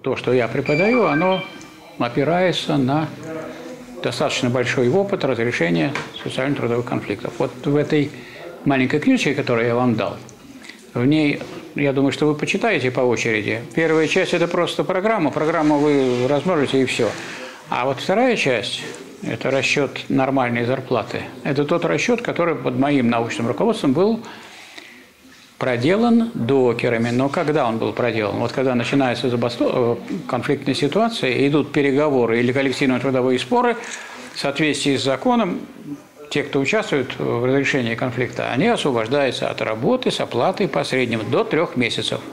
то, что я преподаю, оно опирается на достаточно большой опыт разрешения социально-трудовых конфликтов. Вот в этой маленькой книжке, которую я вам дал, в ней, я думаю, что вы почитаете по очереди. Первая часть – это просто программа. Программу вы размножите и все. А вот вторая часть – это расчет нормальной зарплаты. Это тот расчет, который под моим научным руководством был проделан докерами. Но когда он был проделан? Вот когда начинается конфликтная ситуация, идут переговоры или коллективные трудовые споры, в соответствии с законом, те, кто участвует в разрешении конфликта, они освобождаются от работы с оплатой по среднему до 3 месяцев.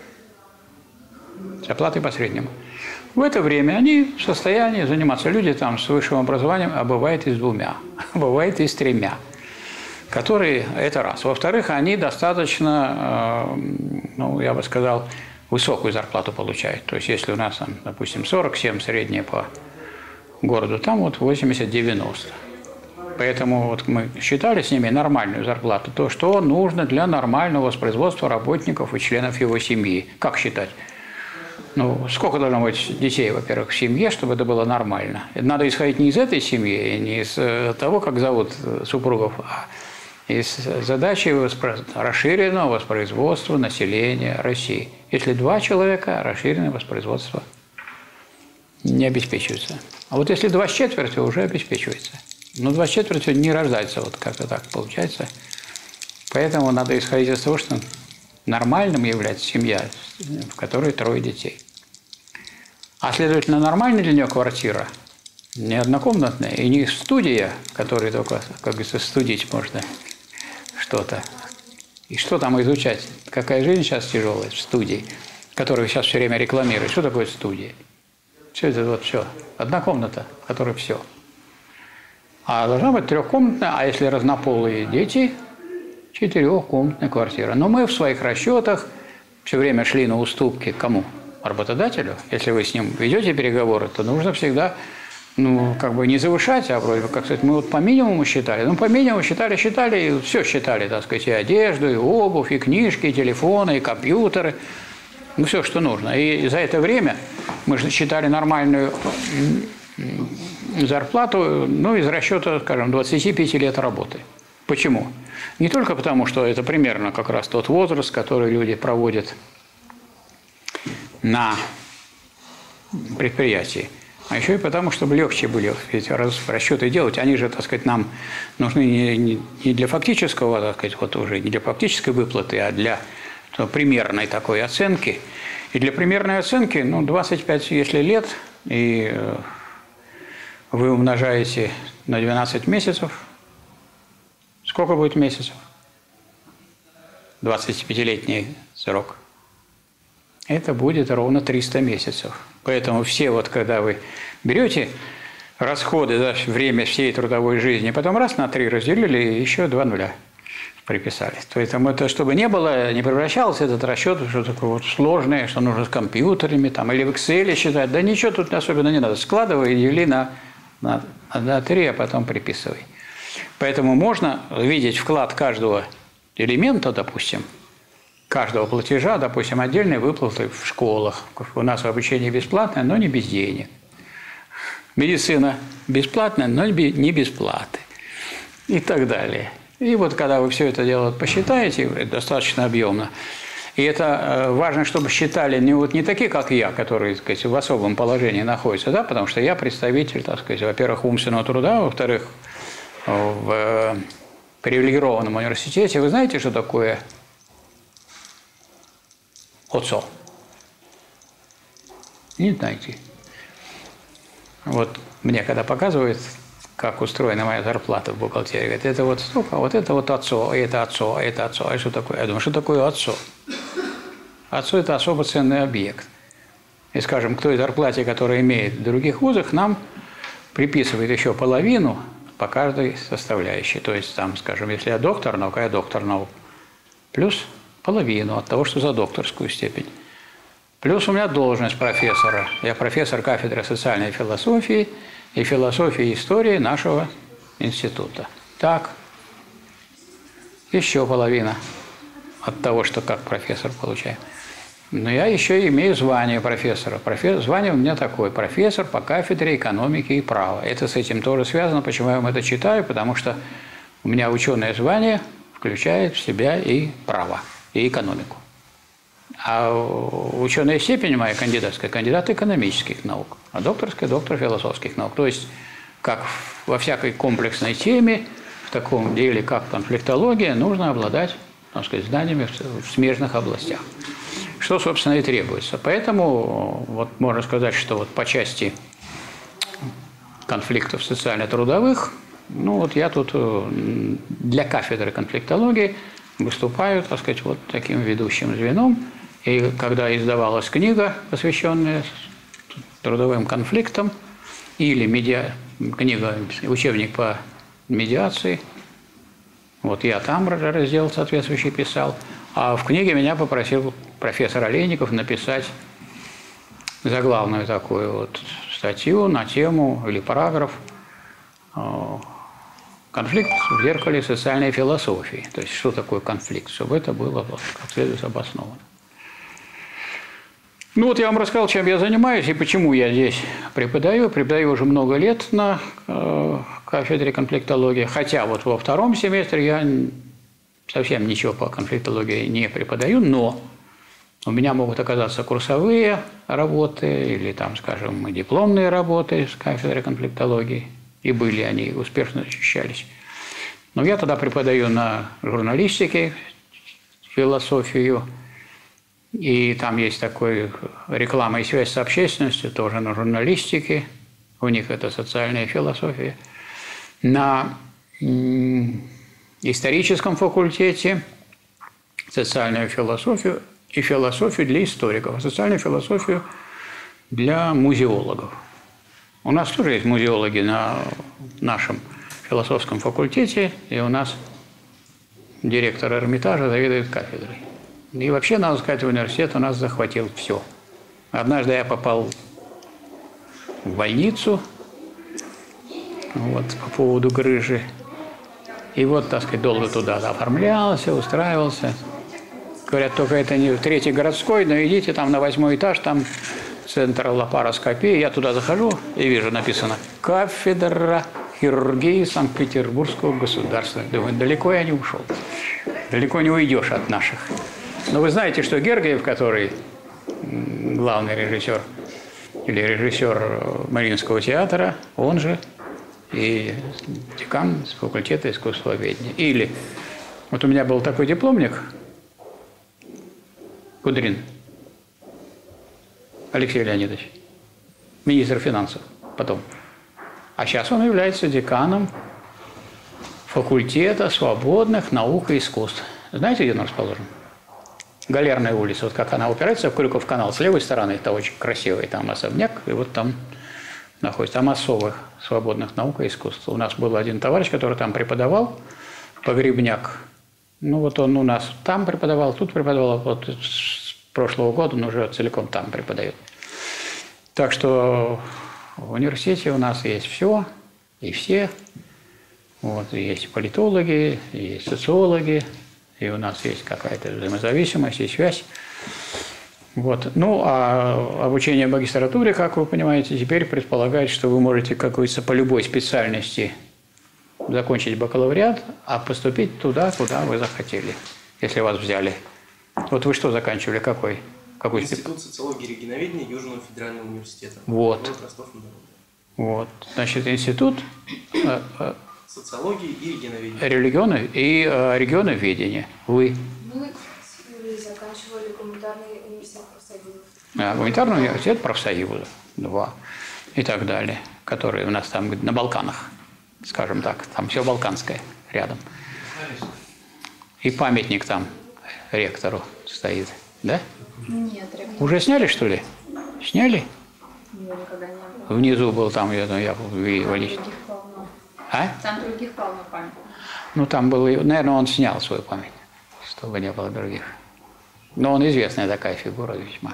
С оплатой по среднему. В это время они в состоянии заниматься. Люди там с высшим образованием, а бывает и с 2, а бывает и с 3. Которые, это раз. Во-вторых, они достаточно, ну, я бы сказал, высокую зарплату получают. То есть, если у нас, там, допустим, 47 средняя по городу, там вот 80-90. Поэтому вот мы считали с ними нормальную зарплату, то, что нужно для нормального воспроизводства работников и членов его семьи. Как считать? Ну, сколько должно быть детей, во-первых, в семье, чтобы это было нормально? Надо исходить не из этой семьи, не из того, как зовут супругов, а из задачи расширенного воспроизводства населения России. Если 2 человека, расширенное воспроизводство не обеспечивается. А вот если 2 с четвертью, уже обеспечивается. Но 2 с четвертью не рождается, вот как-то так получается. Поэтому надо исходить из того, что нормальным является семья, в которой 3 детей. А следовательно, нормальная для нее квартира, не однокомнатная, и не студия, в которой только, как говорится, студить можно что-то. И что там изучать? Какая жизнь сейчас тяжелая в студии, которую сейчас все время рекламируют. Что такое студия? Все это вот все. Одна комната, в которой все. А должна быть 3-комнатная, а если разнополые дети, 4-комнатная квартира. Но мы в своих расчетах все время шли на уступки кому? Работодателю. Если вы с ним ведете переговоры, то нужно всегда, ну, как бы не завышать, а вроде бы, как сказать, мы вот по минимуму считали. Ну, по минимуму считали, и все считали, так сказать, и одежду, и обувь, и книжки, и телефоны, и компьютеры. Ну, все, что нужно. И за это время мы же считали нормальную зарплату, ну, из расчета, скажем, 25 лет работы. Почему? Не только потому, что это примерно как раз тот возраст, который люди проводят на предприятии, а еще и потому, чтобы легче были эти расчеты делать. Они же, так сказать, нам нужны не для фактического, так сказать, вот уже не для фактической выплаты, а для примерной такой оценки. И для примерной оценки, ну, 25, если лет, и вы умножаете на 12 месяцев, сколько будет месяцев? 25-летний срок. Это будет ровно 300 месяцев. Поэтому все, вот когда вы берете расходы за время всей трудовой жизни, потом раз на 3 разделили, и еще 2 нуля приписали. Поэтому это, чтобы не было, не превращался этот расчет в что-то такое вот сложное, что нужно с компьютерами там, или в Excel считать. Да ничего тут особенно не надо. Складывай и дели на 3, а потом приписывай. Поэтому можно видеть вклад каждого элемента, допустим, каждого платежа, допустим, отдельные выплаты в школах. У нас обучение бесплатное, но не без денег. Медицина бесплатная, но не без платы. И так далее. И вот когда вы все это дело посчитаете, достаточно объемно, и это важно, чтобы считали не такие, как я, которые, так сказать, в особом положении находятся, да, потому что я представитель, так сказать, во-первых, умственного труда, во-вторых, в привилегированном университете. Вы знаете, что такое ОЦО? Не знаете. Вот мне когда показывают, как устроена моя зарплата в бухгалтерии, говорят, это вот столько, вот это вот ОЦО, это ОЦО, это ОЦО. А что такое? Я думаю, что такое ОЦО? ОЦО – это особо ценный объект. И, скажем, к той зарплате, которая имеет в других вузах, нам приписывает еще половину по каждой составляющей. То есть, там, скажем, если я доктор наук, плюс половину от того, что за докторскую степень. Плюс у меня должность профессора. Я профессор кафедры социальной философии и философии истории нашего института. Так, еще половина от того, что как профессор получаю. Но я еще имею звание профессора. Звание у меня такое – профессор по кафедре экономики и права. Это с этим тоже связано. Почему я вам это читаю? Потому что у меня ученое звание включает в себя и право, и экономику. А ученая степень моя кандидатская – кандидат экономических наук, а докторская – доктор философских наук. То есть, как во всякой комплексной теме, в таком деле, как конфликтология, нужно обладать, так сказать, знаниями в смежных областях. Что, собственно, и требуется. Поэтому вот можно сказать, что вот по части конфликтов социально-трудовых, ну вот я тут для кафедры конфликтологии выступаю, так сказать, вот таким ведущим звеном. И когда издавалась книга, посвященная трудовым конфликтам, или книга, учебник по медиации, вот я там раздел соответствующий писал, а в книге меня попросил профессор Олейников написать заглавную такую вот статью на тему или параграф «Конфликт в зеркале социальной философии». То есть, что такое конфликт, чтобы это было как следует обосновано. Ну вот я вам рассказал, чем я занимаюсь и почему я здесь преподаю. Преподаю уже много лет на кафедре конфликтологии, хотя вот во втором семестре я совсем ничего по конфликтологии не преподаю, но у меня могут оказаться курсовые работы или, там, скажем, дипломные работы с кафедры конфликтологии, и были они, успешно защищались. Но я тогда преподаю на журналистике философию, и там есть такой реклама и связь с общественностью, тоже на журналистике, у них это социальная философия. На историческом факультете социальную философию и философию для историков, а социальную философию для музеологов. У нас тоже есть музеологи на нашем философском факультете, и у нас директор Эрмитажа заведует кафедрой. И вообще, надо сказать, университет у нас захватил все. Однажды я попал в больницу вот, по поводу грыжи. И вот, так сказать, долго туда оформлялся, устраивался. Говорят, только это не 3-й городской, но идите там на 8-й этаж, там центр лапароскопии. Я туда захожу и вижу, написано «Кафедра хирургии Санкт-Петербургского государства». Думаю, далеко я не ушел. Далеко не уйдешь от наших. Но вы знаете, что Гергиев, который главный режиссер или режиссер Мариинского театра, он же и декан с факультета искусствоведения. Или вот у меня был такой дипломник Кудрин Алексей Леонидович, министр финансов потом. А сейчас он является деканом факультета свободных наук и искусств. Знаете, где он расположен? Галерная улица, вот как она упирается в Крюков канал, с левой стороны, это очень красивый там особняк, и вот там находится Амосовых свободных наук и искусств. У нас был один товарищ, который там преподавал, Погребняк. Ну вот он у нас там преподавал, тут преподавал, вот с прошлого года он уже целиком там преподает. Так что в университете у нас есть все и все. Вот, есть политологи, есть социологи, и у нас есть какая-то взаимозависимость и связь. Вот. Ну, а обучение в магистратуре, как вы понимаете, теперь предполагает, что вы можете, как говорится, по любой специальности закончить бакалавриат, а поступить туда, куда вы захотели, если вас взяли. Вот вы что заканчивали? Какой Институт социологии и регионоведения Южного федерального университета. Вот. Вот. Значит, институт социологии и регионоведения. Регионоведения. Вы? Мы с Юлией заканчивали гуманитарный университет профсоюзов. Гуманитарный университет профсоюзов. 2. И так далее. Которые у нас там на Балканах. Скажем так. Там все балканское рядом. И памятник там ректору стоит. Да? Нет, ректор. Уже сняли, что ли? Сняли? Его никогда не было. Внизу был там, я Там других полно. А? Там других полно памятников. Ну, там был, наверное, он снял свой памятник, чтобы не было других. Но он известная такая фигура весьма.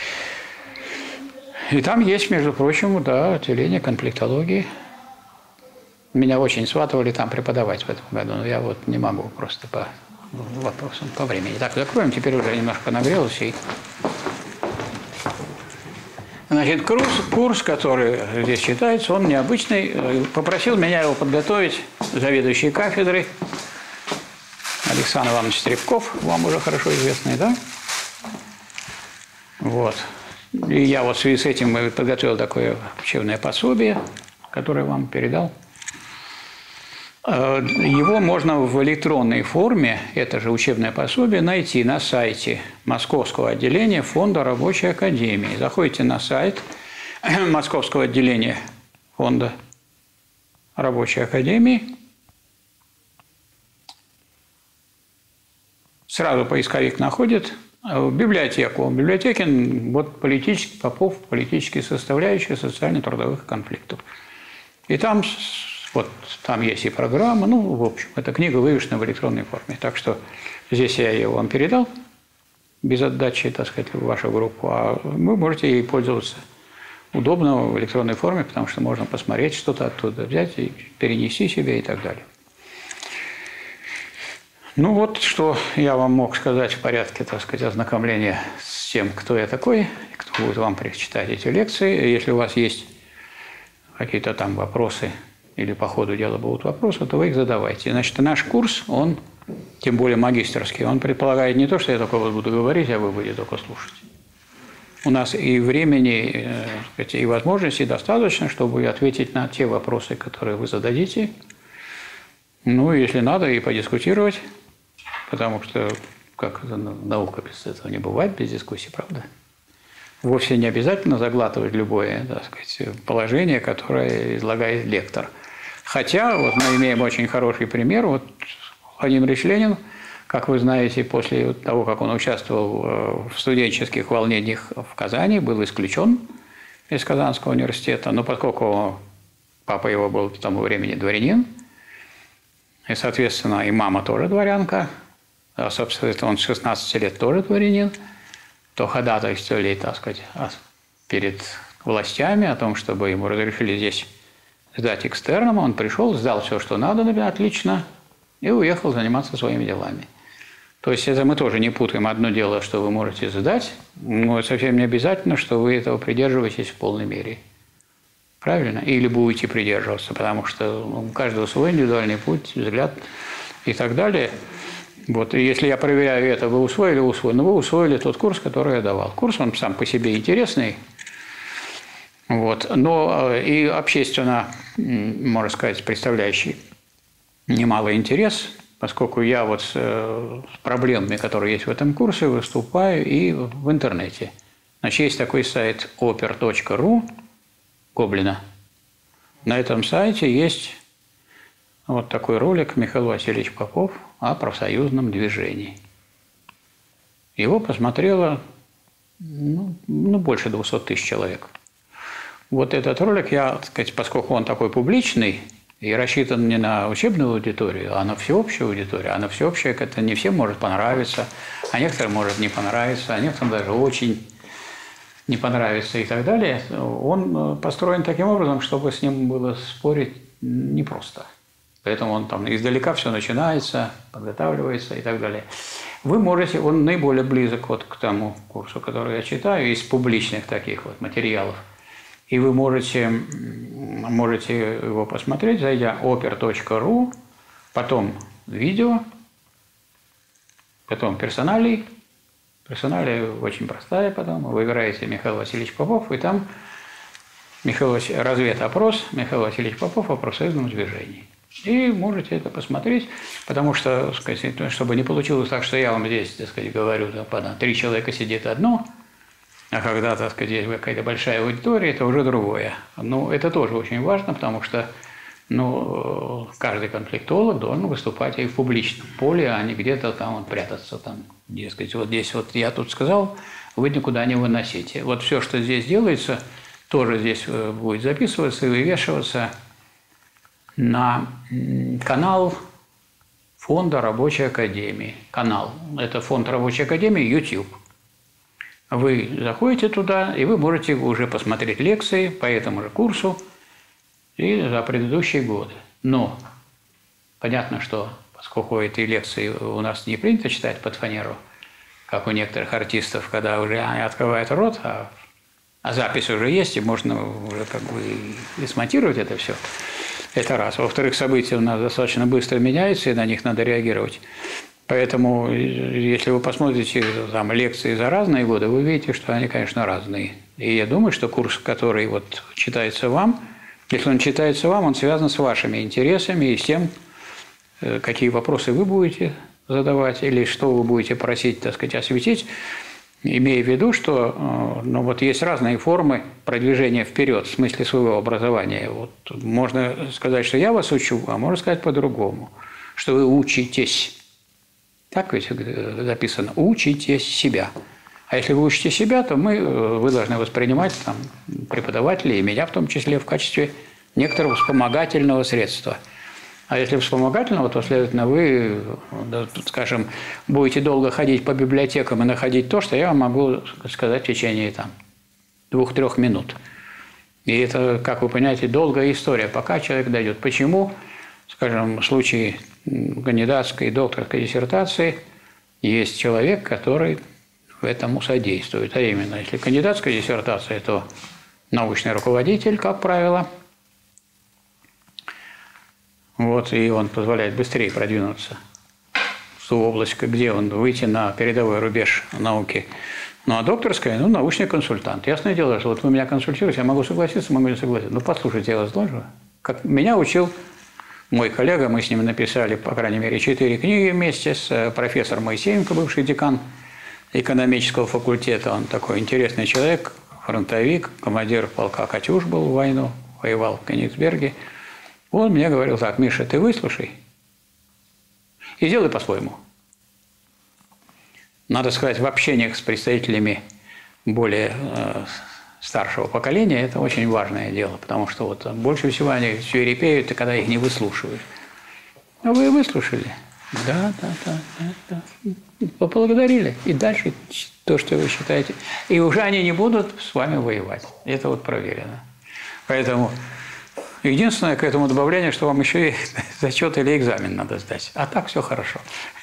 И там есть, между прочим, да, отделение конфликтологии. Меня очень сватывали там преподавать в этом году, но я вот не могу просто по вопросам, по времени. Так, закроем, теперь уже немножко нагрелось и Значит, курс, который здесь читается, он необычный. Попросил меня его подготовить заведующий кафедрой Александр Иванович Стребков, вам уже хорошо известный, да? Вот. И я вот в связи с этим подготовил такое учебное пособие, которое вам передал. Его можно в электронной форме, это же учебное пособие, найти на сайте Московского отделения Фонда Рабочей Академии. Заходите на сайт Московского отделения Фонда Рабочей Академии. Сразу поисковик находит библиотеку. В библиотеке вот Попов, политические составляющие социально-трудовых конфликтов. И там вот там есть и программа, ну, в общем, эта книга вывешена в электронной форме. Так что здесь я ее вам передал без отдачи, так сказать, в вашу группу, а вы можете ей пользоваться удобно в электронной форме, потому что можно посмотреть что-то оттуда, взять и перенести себе и так далее. Ну вот, что я вам мог сказать в порядке, так сказать, ознакомления с тем, кто я такой, кто будет вам прочитать эти лекции. Если у вас есть какие-то там вопросы или по ходу дела будут вопросы, то вы их задавайте. Значит, наш курс, он, тем более магистерский, он предполагает не то, что я только вот буду говорить, а вы будете только слушать. У нас и времени, и возможностей достаточно, чтобы ответить на те вопросы, которые вы зададите. Ну, если надо, и подискутировать, потому что, как наука без этого не бывает, без дискуссии, правда? Вовсе не обязательно заглатывать любое, так сказать, положение, которое излагает лектор. Хотя, вот мы имеем очень хороший пример. Вот Владимир Ильич Ленин, как вы знаете, после того, как он участвовал в студенческих волнениях в Казани, был исключен из Казанского университета. Но поскольку папа его был к тому времени дворянин, и, соответственно, и мама тоже дворянка, а, собственно, он с 16 лет тоже дворянин, то ходатайствовали, так сказать, перед властями о том, чтобы ему разрешили здесь сдать экстерном. Он пришел, сдал все, что надо, отлично, и уехал заниматься своими делами. То есть это мы тоже не путаем. Одно дело, что вы можете сдать, но совсем не обязательно, что вы этого придерживаетесь в полной мере. Правильно? Или будете придерживаться, потому что у каждого свой индивидуальный путь, взгляд и так далее. Вот, и если я проверяю это, вы усвоили, но вы усвоили тот курс, который я давал. Курс, он сам по себе интересный, вот, но и общественно, можно сказать, представляющий немалый интерес, поскольку я вот с проблемами, которые есть в этом курсе, выступаю и в интернете. Значит, есть такой сайт oper.ru Гоблина. На этом сайте есть вот такой ролик Михаил Васильевич Попов о профсоюзном движении. Его посмотрело больше 200 тысяч человек. Вот этот ролик я, так сказать, поскольку он такой публичный и рассчитан не на учебную аудиторию, а на всеобщую аудиторию, а на всеобщее это не всем может понравиться, а некоторым может не понравиться, а некоторым даже очень не понравится и так далее, он построен таким образом, чтобы с ним было спорить непросто. Поэтому он там издалека все начинается, подготавливается и так далее. Вы можете, он наиболее близок вот к тому курсу, который я читаю, из публичных таких вот материалов. И вы можете его посмотреть, зайдя oper.ru, потом видео, потом персоналии. Персоналия очень простая потом. Вы выбираете Михаил Васильевич Попов, и там разведопрос Михаил Васильевич Попов о профсоюзном движении. И можете это посмотреть, потому что, так сказать, чтобы не получилось так, что я вам здесь, так сказать, говорю, там, 3 человека сидит одно, а когда, так сказать, есть какая-то большая аудитория, это уже другое. Но это тоже очень важно, потому что каждый конфликтолог должен выступать и в публичном поле, а не где-то там вот прятаться, там, дескать, вот здесь вот я тут сказал, вы никуда не выносите. Вот все, что здесь делается, тоже здесь будет записываться и вывешиваться на канал Фонда Рабочей Академии. Канал. Это Фонд Рабочей Академии YouTube. Вы заходите туда, и вы можете уже посмотреть лекции по этому же курсу и за предыдущие годы. Но понятно, что поскольку эти лекции у нас не принято читать под фанеру, как у некоторых артистов, когда уже они открывают рот, а А запись уже есть, и можно уже как бы и смонтировать это все. Это раз. Во-вторых, события у нас достаточно быстро меняются, и на них надо реагировать. Поэтому, если вы посмотрите там лекции за разные годы, вы увидите, что они, конечно, разные. И я думаю, что курс, который вот читается вам, если он читается вам, он связан с вашими интересами и с тем, какие вопросы вы будете задавать или что вы будете просить, так сказать, осветить, имея в виду, что ну, вот есть разные формы продвижения вперед в смысле своего образования. Вот можно сказать, что я вас учу, а можно сказать по-другому, что вы учитесь. Так ведь записано «учите себя». А если вы учите себя, то вы должны воспринимать там, преподавателей, и меня в том числе, в качестве некоторого вспомогательного средства. А если вспомогательного, то, следовательно, вы, скажем, будете долго ходить по библиотекам и находить то, что я вам могу сказать в течение 2-3 минут. И это, как вы понимаете, долгая история, пока человек дойдет. Почему, скажем, в случае кандидатской и докторской диссертации есть человек, который этому содействует. А именно, если кандидатская диссертация, то научный руководитель, как правило, вот, и он позволяет быстрее продвинуться в ту область, где он выйти на передовой рубеж науки. Ну, а докторская, научный консультант. Ясное дело, что вот вы меня консультируете, я могу согласиться, могу не согласиться. Ну, послушайте, я вас должен. Как меня учил мой коллега, мы с ним написали, по крайней мере, 4 книги вместе с профессором Моисеенко, бывший декан экономического факультета. Он такой интересный человек, фронтовик, командир полка «Катюш» был в войну, воевал в Кенигсберге. Он мне говорил так: Миша, ты выслушай и сделай по-своему. Надо сказать, в общениях с представителями более старшего поколения это очень важное дело, потому что вот больше всего они свирепеют, когда их не выслушивают. А вы выслушали? Да. Поблагодарили. И дальше то, что вы считаете. И уже они не будут с вами воевать. Это вот проверено. Поэтому единственное к этому добавление, что вам еще и зачет или экзамен надо сдать. А так все хорошо.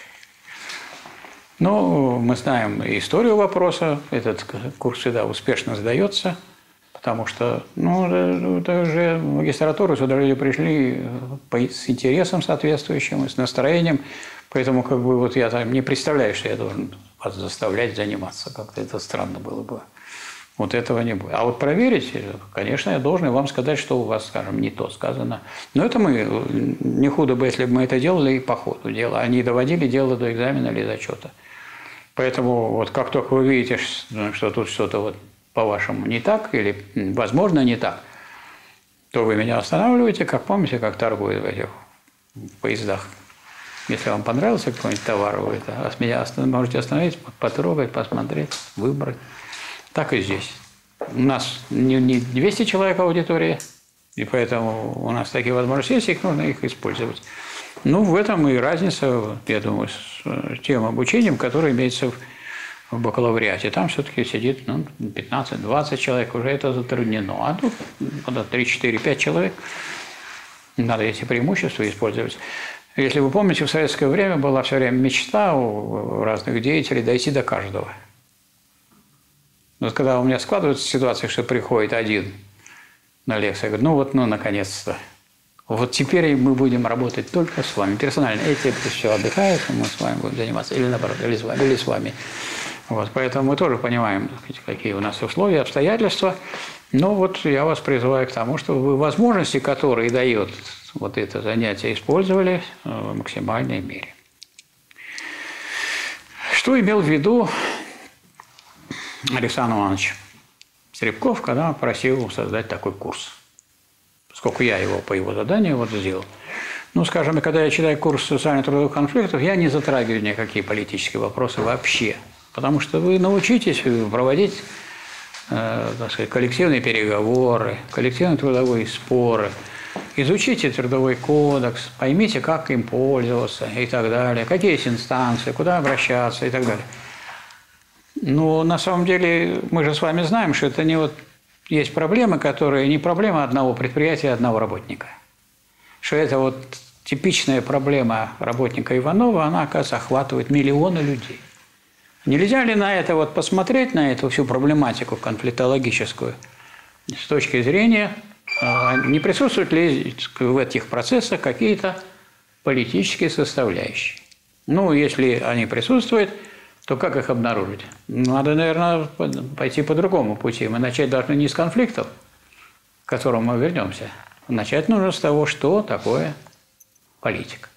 Ну, мы знаем историю вопроса. Этот курс всегда успешно сдается, потому что, это уже в магистратуру сюда люди пришли с интересом соответствующим, с настроением. Поэтому, вот я не представляю, что я должен вас заставлять заниматься. Как-то это странно было бы. Вот этого не будет. А вот проверить, конечно, я должен вам сказать, что у вас, скажем, не то сказано. Но это мы, не худо бы, если бы мы это делали и по ходу дела, а не доводили дело до экзамена или зачета. Поэтому вот как только вы видите, что тут что-то вот по-вашему не так или, возможно, не так, то вы меня останавливаете, как помните, как торгуют в этих поездах. Если вам понравился какой-нибудь товар, вы меня можете остановить, потрогать, посмотреть, выбрать. Так и здесь. У нас не 200 человек аудитория, и поэтому у нас такие возможности есть, их нужно их использовать. В этом и разница, я думаю, с тем обучением, которое имеется в бакалавриате. Там все-таки сидит 15-20 человек, уже это затруднено. А тут 3, 4, 5 человек. Надо эти преимущества использовать. Если вы помните, в советское время была все время мечта у разных деятелей дойти до каждого. Вот когда у меня складывается ситуация, что приходит один на лекцию, я говорю, наконец-то. Вот теперь мы будем работать только с вами. Персонально. Эти все отдыхают, мы с вами будем заниматься. Или наоборот, или с вами. Вот, поэтому мы тоже понимаем, какие у нас условия, обстоятельства. Но вот я вас призываю к тому, чтобы вы возможности, которые дает вот это занятие, использовали в максимальной мере. Что имел в виду Александр Иванович Стребков, когда просил создать такой курс? Поскольку я его по его заданию сделал. Скажем, когда я читаю курс социально-трудовых конфликтов, я не затрагиваю никакие политические вопросы вообще. Потому что вы научитесь проводить коллективные переговоры, коллективные трудовые споры, изучите трудовой кодекс, поймите, как им пользоваться и так далее, какие есть инстанции, куда обращаться и так далее. Но на самом деле мы же с вами знаем, что это не есть проблемы, которые не проблема одного предприятия, одного работника. Что это типичная проблема работника Иванова, она, оказывается, охватывает миллионы людей. Нельзя ли на это вот посмотреть, на эту всю проблематику конфликтологическую, с точки зрения, не присутствуют ли в этих процессах какие-то политические составляющие? Ну, если они присутствуют, то как их обнаружить? Надо, наверное, пойти по другому пути. Мы начать должны не с конфликтов, к которым мы вернемся. Начать нужно с того, что такое политика.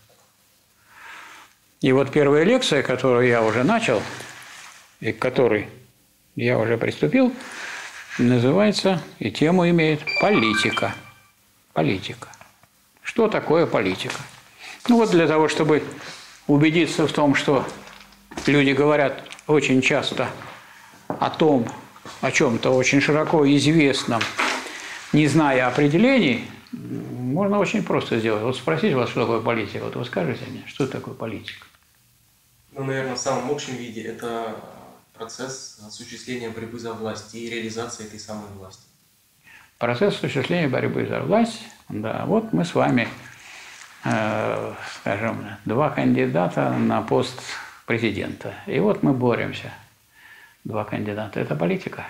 И вот первая лекция, которую я уже начал, и к которой я уже приступил, называется, и тему имеет «Политика». Политика. Что такое политика? Ну вот для того, чтобы убедиться в том, что люди говорят очень часто о том, о чем-то очень широко известном, не зная определений, можно очень просто сделать. Вот спросить вас, что такое политика. Вот вы скажете мне, что такое политика? Ну, наверное, в самом общем виде это процесс осуществления борьбы за власть и реализации этой самой власти. Процесс осуществления борьбы за власть. Да, вот мы с вами, скажем, два кандидата на пост президента. И вот мы боремся. Два кандидата. Это политика.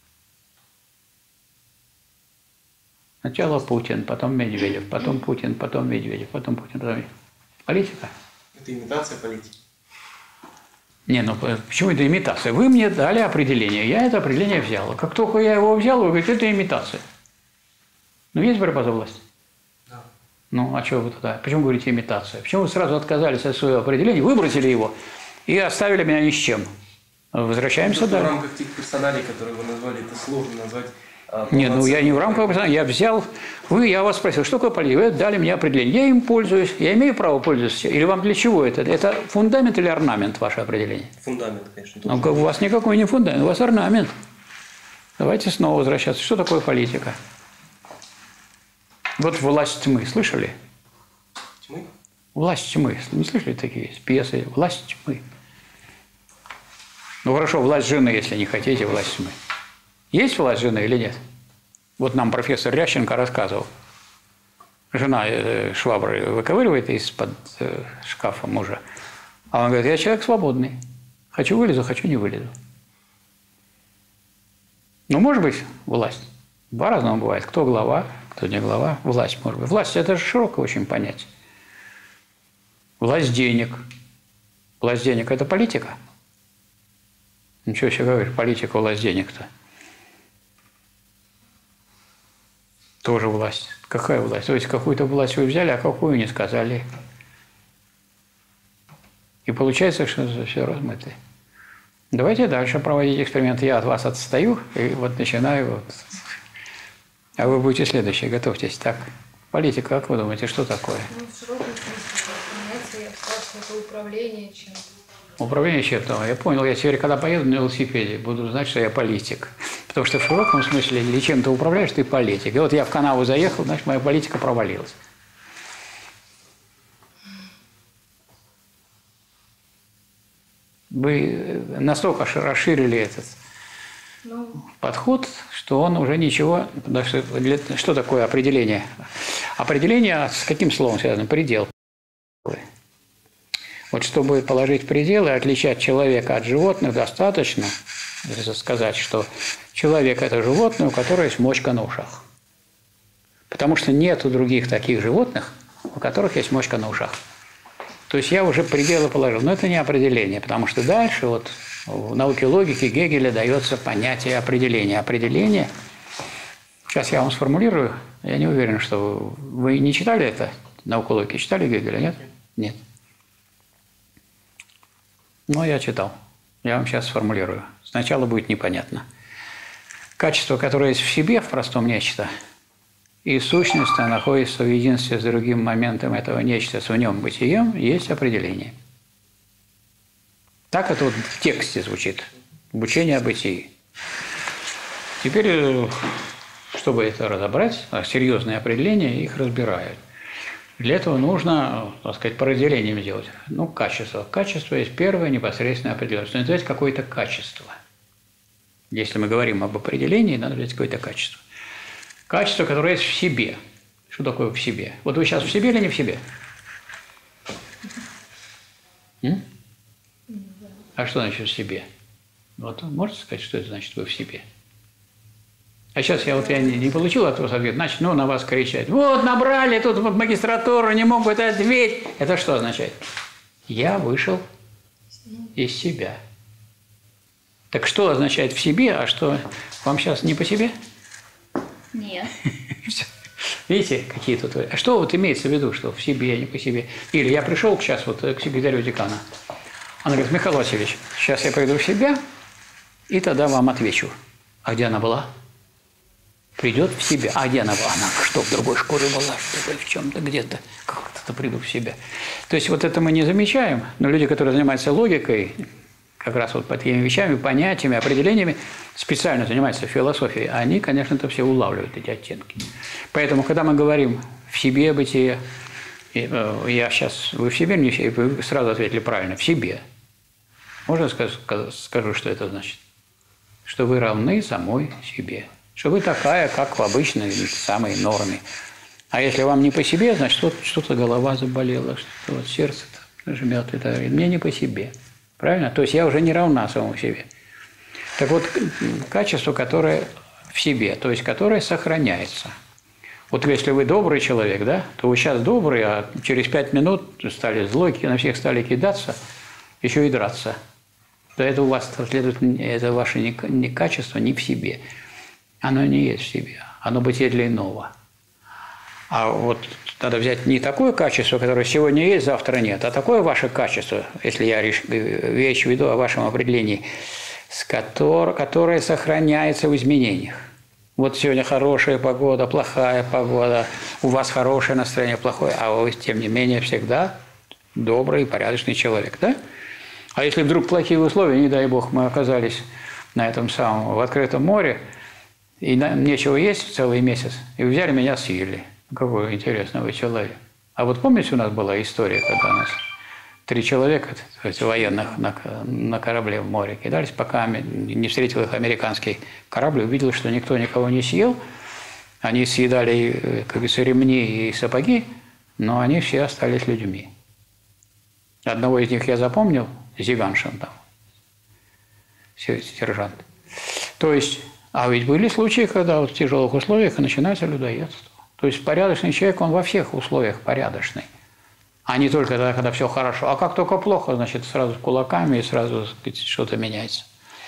Сначала Путин, потом Медведев, потом Путин, потом Медведев, потом Путин, потом Медведев. Политика? Это имитация политики. Не, ну почему это имитация? Вы мне дали определение, я это определение взял. Как только я его взял, вы говорите, это имитация. Ну, есть борьба за власть? Да. Ну, а что вы туда? Почему говорите имитация? Почему вы сразу отказались от своего определения, выбросили его и оставили меня ни с чем? Возвращаемся В дальше. рамках тех персоналей, которые вы назвали, это сложно назвать. Нет, ну я не в рамках персонала, я взял, я вас спросил, что такое политика? Вы дали мне определение. Я им пользуюсь, я имею право пользоваться. Или вам для чего это? Это фундамент или орнамент, ваше определение? Фундамент, конечно. Ну, у вас никакой не фундамент, у вас орнамент. Давайте снова возвращаться. Что такое политика? Вот власть тьмы, слышали? Тьмы? Власть тьмы. Не слышали такие пьесы? Власть тьмы. Ну хорошо, власть жены, если не хотите, власть тьмы. Есть власть жены или нет? Вот нам профессор Рященко рассказывал. Жена шваброй выковыривает из-под шкафа мужа. А он говорит, я человек свободный. Хочу вылезу, хочу не вылезу. Ну, может быть, власть. По-разному бывает. Кто глава, кто не глава. Власть, может быть. Власть – это же широкое очень понятие. Власть денег. Власть денег – это политика? Ничего себе говоришь, политика, власть денег-то. Тоже власть. Какая власть? То есть какую-то власть вы взяли, а какую не сказали. И получается, что все размыто. Давайте дальше проводить эксперимент. Я от вас отстаю и вот начинаю. Вот. А вы будете следующие. Готовьтесь. Так, политика, как вы думаете, что такое? Ну, в широком смысле понятие, я бы сказала, что это управление чем-то. Управление чем-то. Я понял, я теперь, когда поеду на велосипеде, буду знать, что я политик. Потому что в широком смысле, или чем ты управляешь, ты политик. И вот я в канаву заехал, значит, моя политика провалилась. Вы настолько расширили этот подход, что он уже ничего... Что такое определение? Определение с каким словом связано? Предел. Вот чтобы положить пределы, отличать человека от животных, достаточно сказать, что человек – это животное, у которого есть мочка на ушах. Потому что нет других таких животных, у которых есть мочка на ушах. То есть я уже пределы положил. Но это не определение, потому что дальше вот в науке логики Гегеля дается понятие определения. Определение, сейчас я вам сформулирую, я не уверен, что вы не читали это, науку логики, читали Гегеля, нет? Нет. Но я читал. Я вам сейчас сформулирую. Сначала будет непонятно. Качество, которое есть в себе, в простом нечто, и сущность находится в единстве с другим моментом этого нечто, с в нем бытием, есть определение. Так это вот в тексте звучит. Обучение о бытии. Теперь, чтобы это разобрать, серьезные определения, их разбирают. Для этого нужно, так сказать, по разделениям делать. Ну, качество. Качество есть первое непосредственное определение. Что называется какое-то качество. Если мы говорим об определении, надо взять какое-то качество. Качество, которое есть в себе. Что такое в себе? Вот вы сейчас в себе или не в себе? А что значит в себе? Вот можете сказать, что это значит вы в себе? А сейчас я не получил от вас ответ, начну на вас кричать. Вот, набрали тут в магистратуру, не могут ответить. Это что означает? Я вышел из себя. Так что означает в себе, а что вам сейчас не по себе? Нет. Видите, какие тут... А что вот имеется в виду, что в себе, не по себе? Или я пришел сейчас вот к секретарю декана. Она говорит, Михаил Васильевич, сейчас я приду в себя и тогда вам отвечу. А где она была? Придет в себя. А где она была? Она что, в другой школе была, что ли, в чем-то, где-то. Как-то приду в себя. То есть вот это мы не замечаем, но люди, которые занимаются логикой, как раз вот по такими вещами, понятиями, определениями, специально занимаются философией, они, конечно, это все улавливают, эти оттенки. Поэтому, когда мы говорим «в себе бытие», я сейчас, вы в себе, не в себе, вы сразу ответили правильно, в себе. Можно скажу, что это значит? Что вы равны самой себе. Что вы такая, как в обычной самой норме. А если вам не по себе, значит, вот что-то голова заболела, что-то вот сердце-то жмет, это мне не по себе. Правильно? То есть я уже не равна самому себе. Так вот, качество, которое в себе, то есть которое сохраняется. Вот если вы добрый человек, да, то вы сейчас добрый, а через 5 минут стали злой, на всех стали кидаться, еще и драться. То это у вас следует, это ваше не качество не в себе. Оно не есть в себе. Оно бытие для иного. А вот надо взять не такое качество, которое сегодня есть, завтра нет, а такое ваше качество, если я имею в виду о вашем определении, которое сохраняется в изменениях. Вот сегодня хорошая погода, плохая погода, у вас хорошее настроение, плохое, а вы, тем не менее, всегда добрый, порядочный человек, да? А если вдруг плохие условия, не дай бог, мы оказались на этом самом, в открытом море, и нам нечего есть целый месяц, и взяли меня съели. Какой интересный вы человек. А вот помните, у нас была история, когда у нас 3 человека, то есть военных, на корабле в море кидались, пока не встретил их американский корабль, увидел, что никто никого не съел. Они съедали, как говорится, ремни и сапоги, но они все остались людьми. Одного из них я запомнил, Зиганшин там, сержант. То есть, а ведь были случаи, когда вот в тяжелых условиях начинается людоедство. То есть порядочный человек, он во всех условиях порядочный. А не только тогда, когда все хорошо. А как только плохо, значит, сразу кулаками и сразу что-то меняется.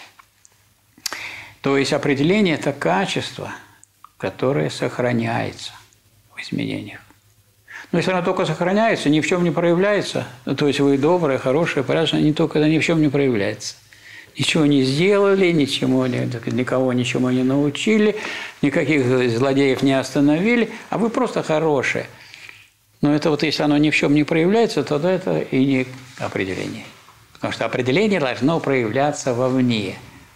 То есть определение – это качество, которое сохраняется в изменениях. Но если оно только сохраняется, ни в чем не проявляется, то есть вы добрые, хорошие, порядочные, не только когда ни в чем не проявляется. Ничего не сделали, никого ничему не научили, никаких злодеев не остановили, а вы просто хорошие. Но это вот если оно ни в чем не проявляется, тогда это и не определение. Потому что определение должно проявляться вовне.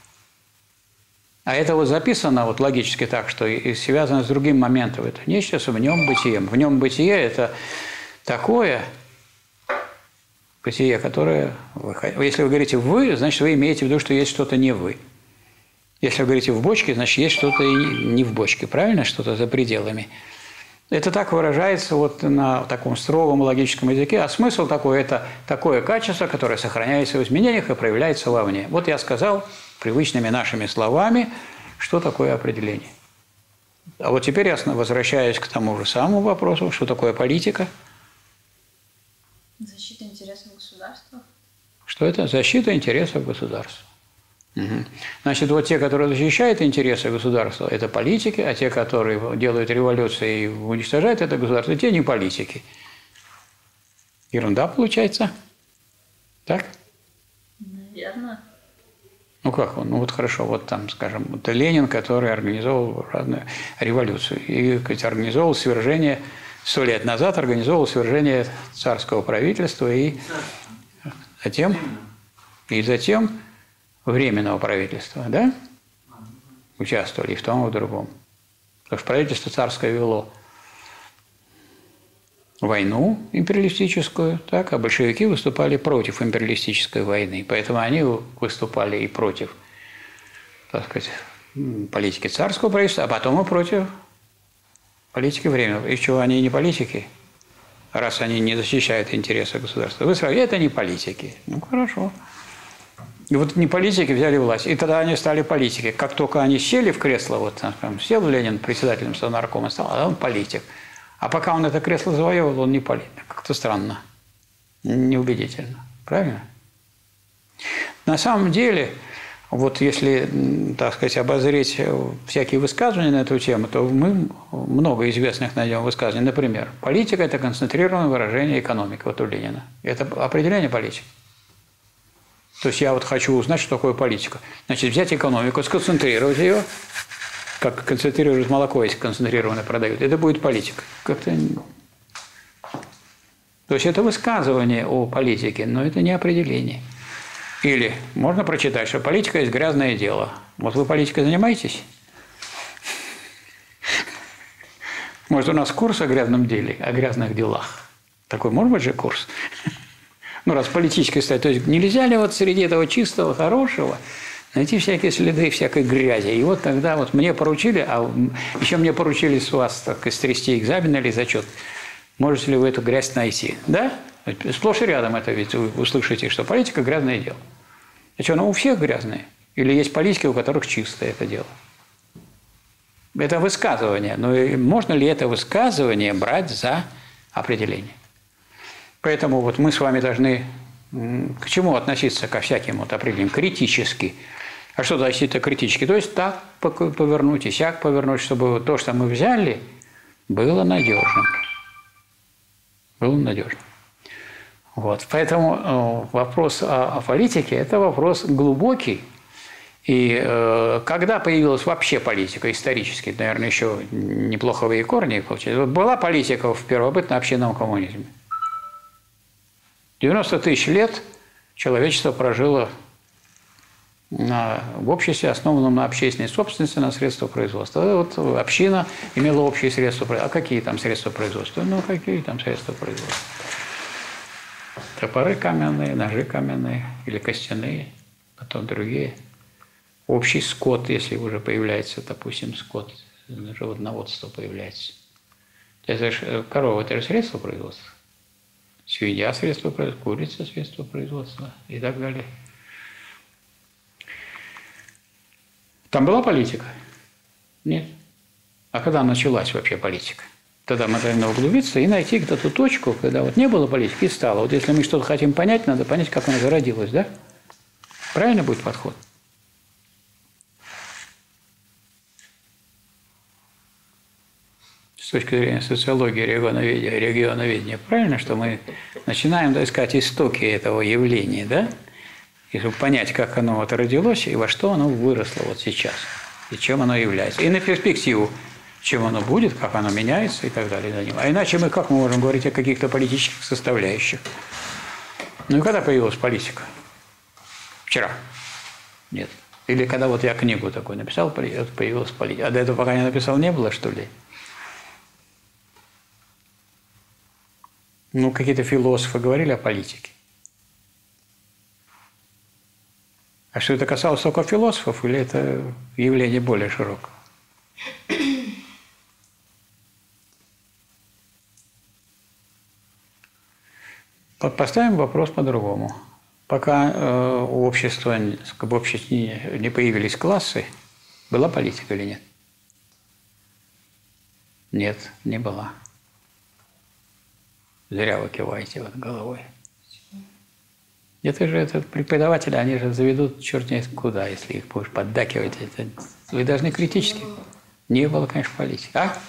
А это вот записано вот логически так, что и связано с другим моментом. Это нечто с в нем бытием. В нем бытие – это такое бытие, которое… Если вы говорите «вы», значит, вы имеете в виду, что есть что-то не вы. Если вы говорите «в бочке», значит, есть что-то и не в бочке. Правильно? Что-то за пределами. Это так выражается вот на таком строгом логическом языке. А смысл такой – это такое качество, которое сохраняется в изменениях и проявляется вовне. Вот я сказал привычными нашими словами, что такое определение. А вот теперь я возвращаюсь к тому же самому вопросу, что такое политика. Защита интересов государства. Что это? Защита интересов государства. Угу. Значит, вот те, которые защищают интересы государства, это политики, а те, которые делают революции и уничтожают это государство, те не политики. Ерунда получается. Так? Наверное. Ну как он? Ну вот хорошо, вот там, скажем, вот Ленин, который организовал разную революцию. И организовал свержение, 100 лет назад организовал свержение царского правительства и затем Временного правительства, да? Участвовали и в том, и в другом. Потому что правительство царское вело войну империалистическую, так, а большевики выступали против империалистической войны. Поэтому они выступали и против, так сказать, политики царского правительства, а потом и против политики временного. И чего они не политики, раз они не защищают интересы государства? Вы сразу, это не политики. Ну, хорошо. И вот не политики взяли власть. И тогда они стали политики. Как только они сели в кресло, вот там, сел Ленин председателем Совнаркома, стал, а он политик. А пока он это кресло завоевывал, он не политик. Как-то странно. Неубедительно. Правильно? На самом деле, вот если, так сказать, обозреть всякие высказывания на эту тему, то мы много известных найдем высказываний. Например, политика – это концентрированное выражение экономики. Вот у Ленина. Это определение политики. То есть я вот хочу узнать, что такое политика. Значит, взять экономику, сконцентрировать ее, как концентрируют молоко, если концентрированное продают. Это будет политика. Как-то... То есть это высказывание о политике, но это не определение. Или можно прочитать, что политика есть грязное дело. Вот вы политикой занимаетесь? Может, у нас курс о грязном деле, о грязных делах? Такой может быть же курс? Ну, раз политической стать. То есть нельзя ли вот среди этого чистого, хорошего найти всякие следы всякой грязи? И вот тогда вот мне поручили, а еще мне поручили с вас так стрясти экзамен или зачет. Можете ли вы эту грязь найти? Да? Сплошь и рядом это ведь вы услышите, что политика – грязное дело. А что, ну у всех грязное? Или есть политики, у которых чистое это дело? Это высказывание. Но можно ли это высказывание брать за определение? Поэтому вот мы с вами должны к чему относиться, ко всяким вот определениям, критически. А что значит критически? То есть так повернуть и сяк повернуть, чтобы то, что мы взяли, было надежным. Было надежным. Вот. Поэтому вопрос о политике – это вопрос глубокий. И когда появилась вообще политика исторически, наверное, еще неплоховые корни получились. Вот была политика в первобытно-общинном коммунизме. 90 тысяч лет человечество прожило в обществе, основанном на общественной собственности, на средства производства. Вот община имела общие средства производства. А какие там средства производства? Ну, какие там средства производства? Топоры каменные, ножи каменные или костяные, потом другие. Общий скот, если уже появляется, допустим, скот, животноводство появляется. Это же корова – это же средство производства. Свинья – средство производства, курица – средство производства и так далее. Там была политика? Нет. А когда началась вообще политика? Тогда мы должны углубиться и найти где-то ту точку, когда вот не было политики и стало. Вот если мы что-то хотим понять, надо понять, как она зародилась, да? Правильно будет подход? С точки зрения социологии, регионоведения, правильно, что мы начинаем искать истоки этого явления, да? И чтобы понять, как оно вот родилось и во что оно выросло вот сейчас, и чем оно является. И на перспективу, чем оно будет, как оно меняется и так далее. А иначе как мы можем говорить о каких-то политических составляющих? Ну и когда появилась политика? Вчера? Нет. Или когда вот я книгу такую написал, появилась политика. А до этого, пока не написал, не было, что ли? Ну, какие-то философы говорили о политике. А что это касалось только философов, или это явление более широкое? Поставим вопрос по-другому. Пока у общества, в обществе не появились классы, была политика или нет? Нет, не была. Зря вы киваете вот головой. Это же преподаватели, они же заведут черт знает куда, если их будешь поддакивать. Вы должны критически. Не было, конечно, политики.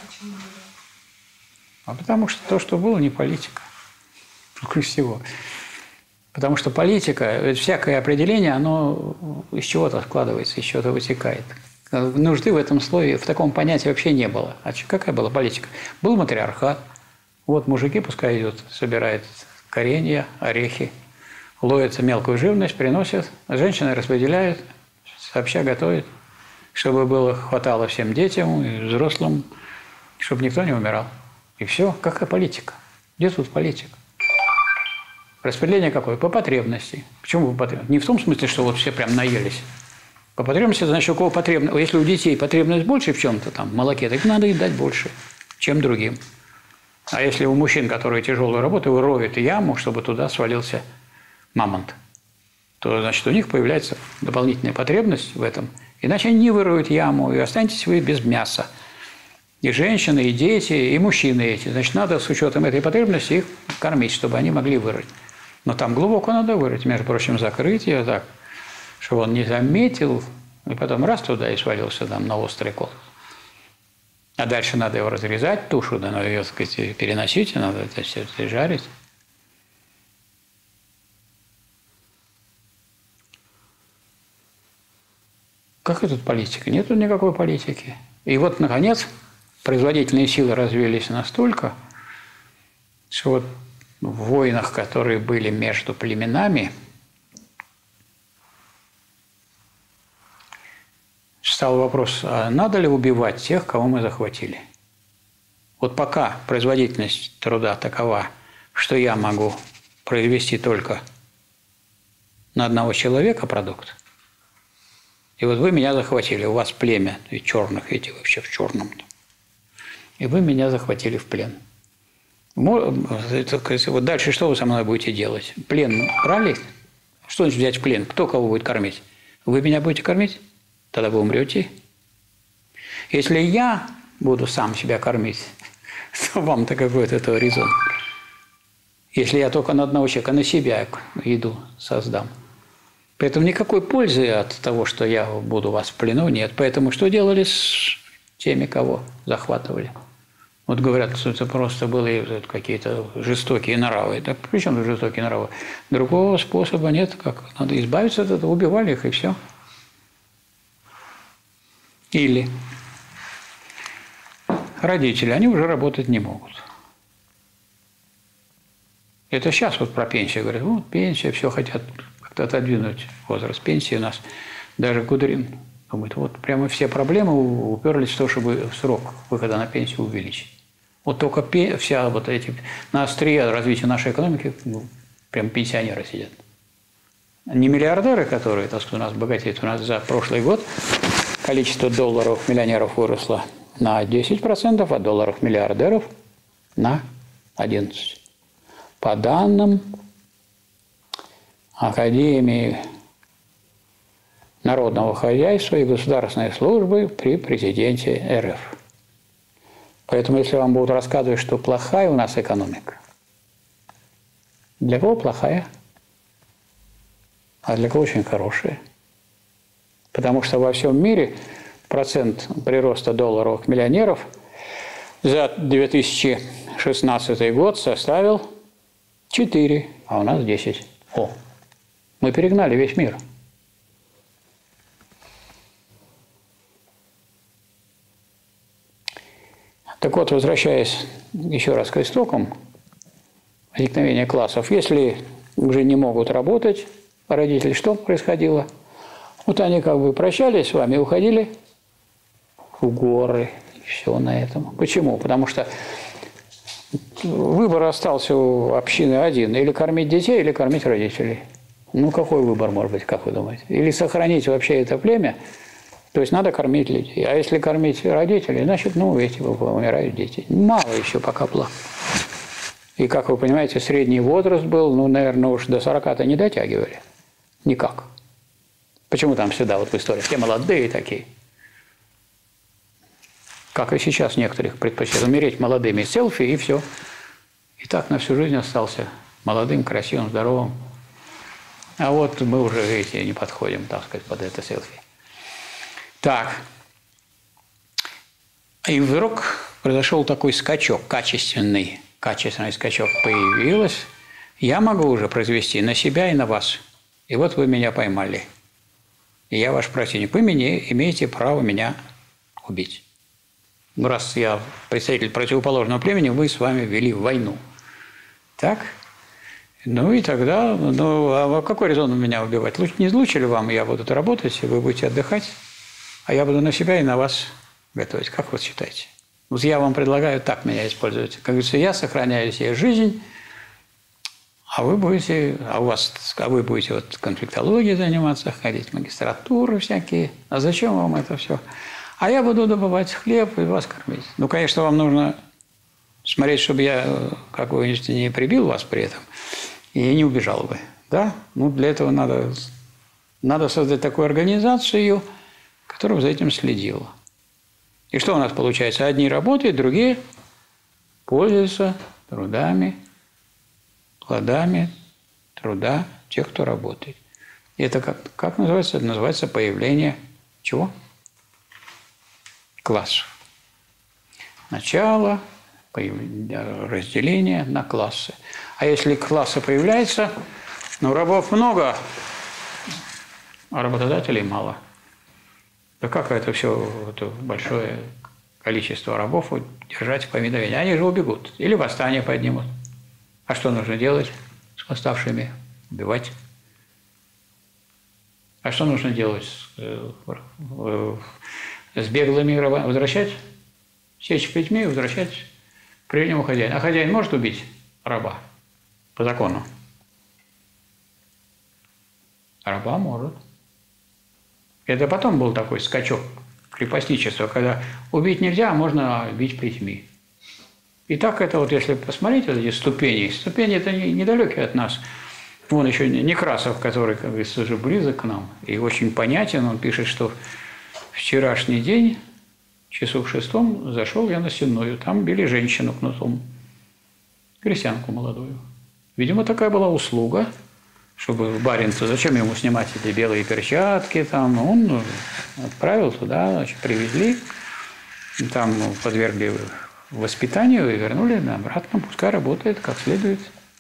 А потому что то, что было, не политика. Только всего. Потому что политика, всякое определение, оно из чего-то складывается, из чего-то вытекает. Нужды в этом слое, в таком понятии вообще не было. А какая была политика? Был матриархат. Вот мужики, пускай идут, собирают коренья, орехи, ловят мелкую живность, приносят. Женщины распределяют, сообща готовят, чтобы хватало всем детям и взрослым, чтобы никто не умирал. И все. Какая политика? Где тут политика? Распределение какое? По потребности. Почему по потребности? Не в том смысле, что вот все прям наелись. По потребности, значит, у кого потребность. Если у детей потребность больше в чем-то, там, в молоке, так надо им дать больше, чем другим. А если у мужчин, которые тяжелую работу, роют яму, чтобы туда свалился мамонт, то, значит, у них появляется дополнительная потребность в этом. Иначе они не выроют яму, и останетесь вы без мяса. И женщины, и дети, и мужчины эти. Значит, надо с учетом этой потребности их кормить, чтобы они могли вырыть. Но там глубоко надо вырыть, между прочим, закрыть ее так, чтобы он не заметил, и потом раз туда и свалился там на острый кол. А дальше надо его разрезать, тушу, да, надо ее, так сказать, переносить, надо это все жарить. Какая тут политика? Нету никакой политики. И вот, наконец, производительные силы развились настолько, что вот в войнах, которые были между племенами, стал вопрос, а надо ли убивать тех, кого мы захватили? Вот пока производительность труда такова, что я могу произвести только на одного человека продукт, и вот вы меня захватили, у вас племя, и черных, эти вообще в черном, и вы меня захватили в плен. Вот дальше что вы со мной будете делать? Плен брали? Что значит взять в плен? Кто кого будет кормить? Вы меня будете кормить? Тогда вы умрете. Если я буду сам себя кормить, то вам-то какой-то этого резон. Если я только на одного человека, на себя еду создам. Поэтому никакой пользы от того, что я буду у вас в плену, нет. Поэтому что делали с теми, кого захватывали? Вот говорят, что это просто были какие-то жестокие нравы. Да при чем тут жестокие нравы? Другого способа нет, как надо избавиться от этого, убивали их и все. Или родители, они уже работать не могут. Это сейчас вот про пенсию говорят. Вот пенсия, все хотят как-то отодвинуть возраст пенсии у нас. Даже Кудрин думает, вот прямо все проблемы уперлись в то, чтобы срок выхода на пенсию увеличить. Вот только вся вот эти на острие развития нашей экономики прям пенсионеры сидят. Не миллиардеры, которые, так сказать, у нас богатеют. У нас за прошлый год количество долларов миллионеров выросло на 10%, а долларов миллиардеров на 11%. По данным Академии народного хозяйства и государственной службы при президенте РФ. Поэтому, если вам будут рассказывать, что плохая у нас экономика, для кого плохая? А для кого очень хорошая? Потому что во всем мире процент прироста долларовых миллионеров за 2016 год составил 4, а у нас 10. О, мы перегнали весь мир. Так вот, возвращаясь еще раз к истокам возникновения классов, если уже не могут работать родители, что происходило? Вот они как бы прощались с вами и уходили в горы. И все на этом. Почему? Потому что выбор остался у общины один. Или кормить детей, или кормить родителей. Ну, какой выбор может быть, как вы думаете? Или сохранить вообще это племя, то есть надо кормить людей. А если кормить родителей, значит, ну, эти умирают дети. Мало еще пока плохо. И, как вы понимаете, средний возраст был, ну, наверное, уж до 40-то не дотягивали. Никак. Почему там всегда вот в истории все молодые такие? Как и сейчас некоторых предпочитают умереть молодыми, селфи и все. И так на всю жизнь остался молодым, красивым, здоровым. А вот мы уже, видите, не подходим, так сказать, под это селфи. Так. И вдруг произошел такой скачок, качественный скачок появился. Я могу уже произвести на себя и на вас. И вот вы меня поймали. И я ваш противник. Вы имеете право меня убить. Раз я представитель противоположного племени, вы с вами вели войну. Так? Ну и тогда, ну а какой резон меня убивать? Не лучше ли вам, я буду работать, и вы будете отдыхать, а я буду на себя и на вас готовить. Как вы считаете? Вот я вам предлагаю так меня использовать. Как говорится, я сохраняю себе жизнь, а вы будете вот конфликтологией заниматься, ходить в магистратуры всякие. А зачем вам это все? А я буду добывать хлеб и вас кормить. Ну, конечно, вам нужно смотреть, чтобы я, как вы не прибил вас при этом и не убежал бы. Да? Ну, для этого надо Надо создать такую организацию, которая за этим следила. И что у нас получается? Одни работают, другие пользуются трудами, плодами труда тех, кто работает. И это как называется? Это называется появление чего? Классов. Начало, разделение на классы. А если классы появляются, но рабов много, а работодателей мало. Да как это все, это большое количество рабов держать в повиновении? Они же убегут. Или восстание поднимут. А что нужно делать с восставшими? Убивать. А что нужно делать с беглыми рабами? Возвращать? Сечь плетьми и возвращать к прежнему хозяину. А хозяин может убить раба по закону? Раба может. Это потом был такой скачок крепостничества, когда убить нельзя, а можно бить плетьми. И так это вот, если посмотреть вот эти ступени, ступени это недалекие от нас. Вон еще Некрасов, который, как говорится, уже близок к нам и очень понятен, он пишет, что вчерашний день, часу в 6 зашел я на Сенную, там били женщину кнутом, крестьянку молодую. Видимо, такая была услуга, чтобы барин-то, зачем ему снимать эти белые перчатки, там, он отправил туда, значит, привезли, там подвергли воспитанию и вернули обратно, пускай работает как следует,